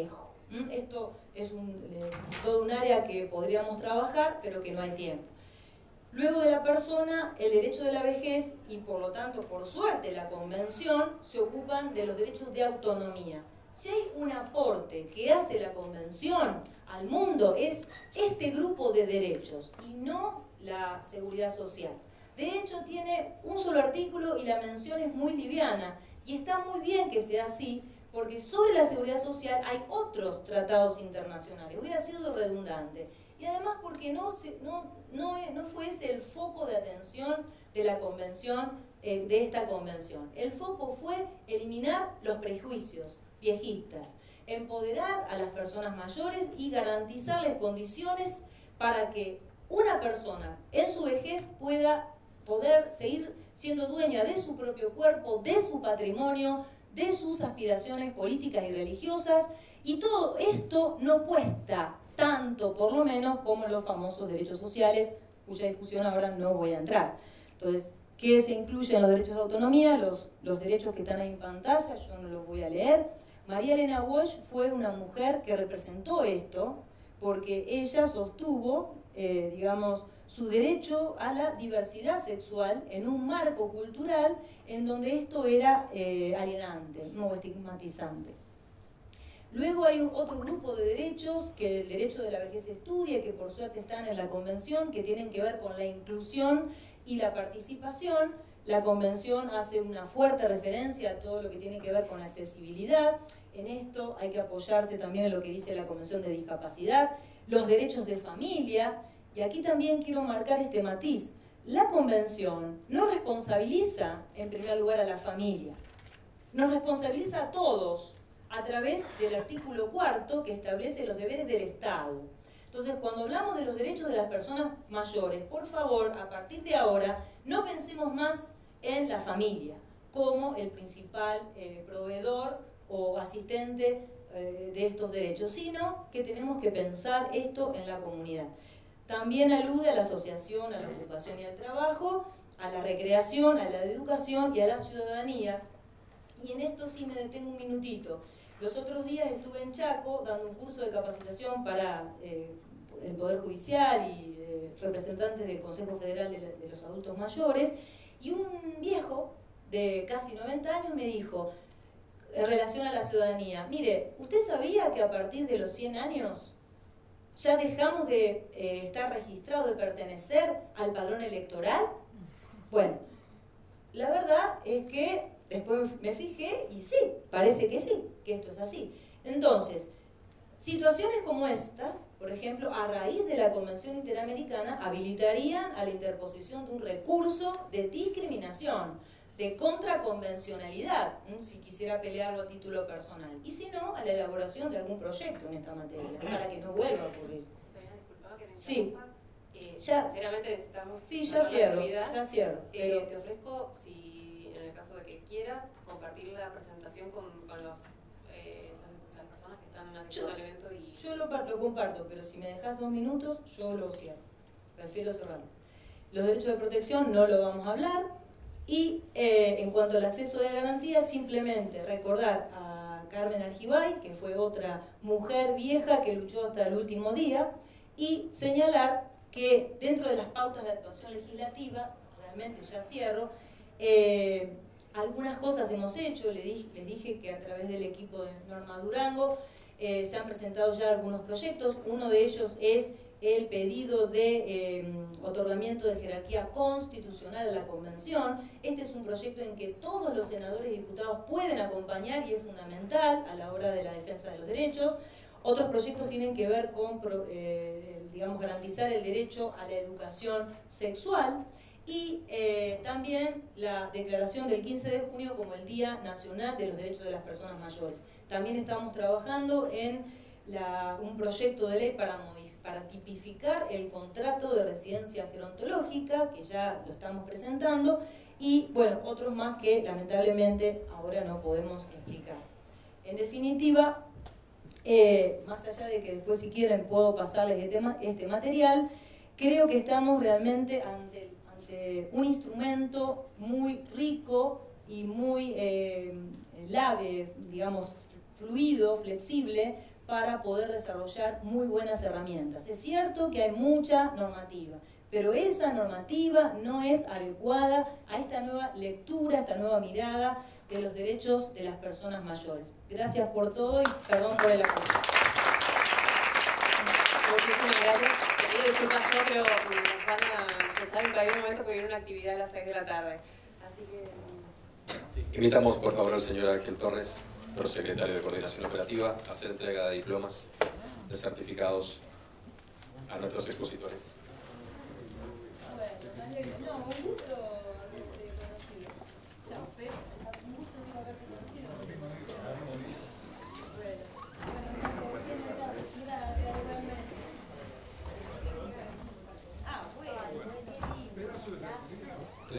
¿Mm? Esto es un, eh, todo un área que podríamos trabajar, pero que no hay tiempo. Luego de la persona, el derecho de la vejez y por lo tanto, por suerte, la Convención se ocupan de los derechos de autonomía. Si hay un aporte que hace la Convención al mundo es este grupo de derechos y no la seguridad social. De hecho, tiene un solo artículo y la mención es muy liviana y está muy bien que sea así porque sobre la seguridad social hay otros tratados internacionales. Hubiera sido redundante. Y además porque no, se, no, no, no fue ese el foco de atención de la convención, eh, de esta convención. El foco fue eliminar los prejuicios viejistas, empoderar a las personas mayores y garantizarles condiciones para que una persona en su vejez pueda poder seguir siendo dueña de su propio cuerpo, de su patrimonio, de sus aspiraciones políticas y religiosas, y todo esto no cuesta tanto, por lo menos, como los famosos derechos sociales, cuya discusión ahora no voy a entrar. Entonces, ¿qué se incluye en los derechos de autonomía? Los, los derechos que están ahí en pantalla, yo no los voy a leer. María Elena Walsh fue una mujer que representó esto, porque ella sostuvo, eh, digamos, su derecho a la diversidad sexual en un marco cultural en donde esto era eh, alienante, no estigmatizante. Luego hay un, otro grupo de derechos que el derecho de la vejez estudia, que por suerte están en la Convención, que tienen que ver con la inclusión y la participación. La Convención hace una fuerte referencia a todo lo que tiene que ver con la accesibilidad. En esto hay que apoyarse también en lo que dice la Convención de Discapacidad, los derechos de familia. Y aquí también quiero marcar este matiz. La Convención no responsabiliza, en primer lugar, a la familia. Nos responsabiliza a todos a través del artículo cuarto que establece los deberes del Estado. Entonces, cuando hablamos de los derechos de las personas mayores, por favor, a partir de ahora, no pensemos más en la familia como el principal eh, proveedor o asistente eh, de estos derechos, sino que tenemos que pensar esto en la comunidad. También alude a la asociación, a la ocupación y al trabajo, a la recreación, a la educación y a la ciudadanía. Y en esto sí me detengo un minutito. Los otros días estuve en Chaco dando un curso de capacitación para eh, el Poder Judicial y eh, representantes del Consejo Federal de, de los Adultos Mayores, y un viejo de casi noventa años me dijo, en relación a la ciudadanía, mire, ¿usted sabía que a partir de los cien años ya dejamos de eh, estar registrados, de pertenecer al padrón electoral? Bueno, la verdad es que después me fijé y sí, parece que sí, que esto es así. Entonces, situaciones como estas, por ejemplo, a raíz de la Convención Interamericana, habilitarían a la interposición de un recurso de discriminación, de contraconvencionalidad, si quisiera pelearlo a título personal, y si no, a la elaboración de algún proyecto en esta materia, para que no vuelva a ocurrir. Sí, eh, ya, sinceramente necesitamos... sí, ya cierro, ya cierro. Eh, Pero, te ofrezco, si en el caso de que quieras, compartir la presentación con, con los, eh, las personas que están asistiendo al evento y... Yo lo, lo comparto, pero si me dejas dos minutos, yo lo cierro. Prefiero cerrarlo. Los derechos de protección no lo vamos a hablar. Y eh, en cuanto al acceso de garantía, simplemente recordar a Carmen Argibay, que fue otra mujer vieja que luchó hasta el último día, y señalar que dentro de las pautas de actuación legislativa, realmente ya cierro, eh, algunas cosas hemos hecho. Les dije, les dije que a través del equipo de Norma Durango eh, se han presentado ya algunos proyectos. Uno de ellos es el pedido de eh, otorgamiento de jerarquía constitucional a la Convención. Este es un proyecto en que todos los senadores y diputados pueden acompañar y es fundamental a la hora de la defensa de los derechos. Otros proyectos tienen que ver con, eh, digamos, garantizar el derecho a la educación sexual y eh, también la declaración del quince de junio como el Día Nacional de los Derechos de las Personas Mayores. También estamos trabajando en la, un proyecto de ley para, para tipificar el contrato de residencia gerontológica, que ya lo estamos presentando, y bueno, otros más que lamentablemente ahora no podemos explicar. En definitiva, Eh, más allá de que después si quieren puedo pasarles este, este material, creo que estamos realmente ante, ante un instrumento muy rico y muy eh, lave, digamos, fluido, flexible, para poder desarrollar muy buenas herramientas. Es cierto que hay mucha normativa, pero esa normativa no es adecuada a esta nueva lectura, a esta nueva mirada de los derechos de las personas mayores. Gracias por todo y perdón por el apoyo. Muchísimas gracias. Pido disculpas yo, pero nos van a echar en cualquier momento que viene una actividad a las seis de la tarde. Así que... Sí. Invitamos por favor al señor Ángel Torres, prosecretario de Coordinación Operativa, a hacer entrega de diplomas, de certificados a nuestros expositores. Bueno, no, un gusto haberte conocido. Chao, Fe.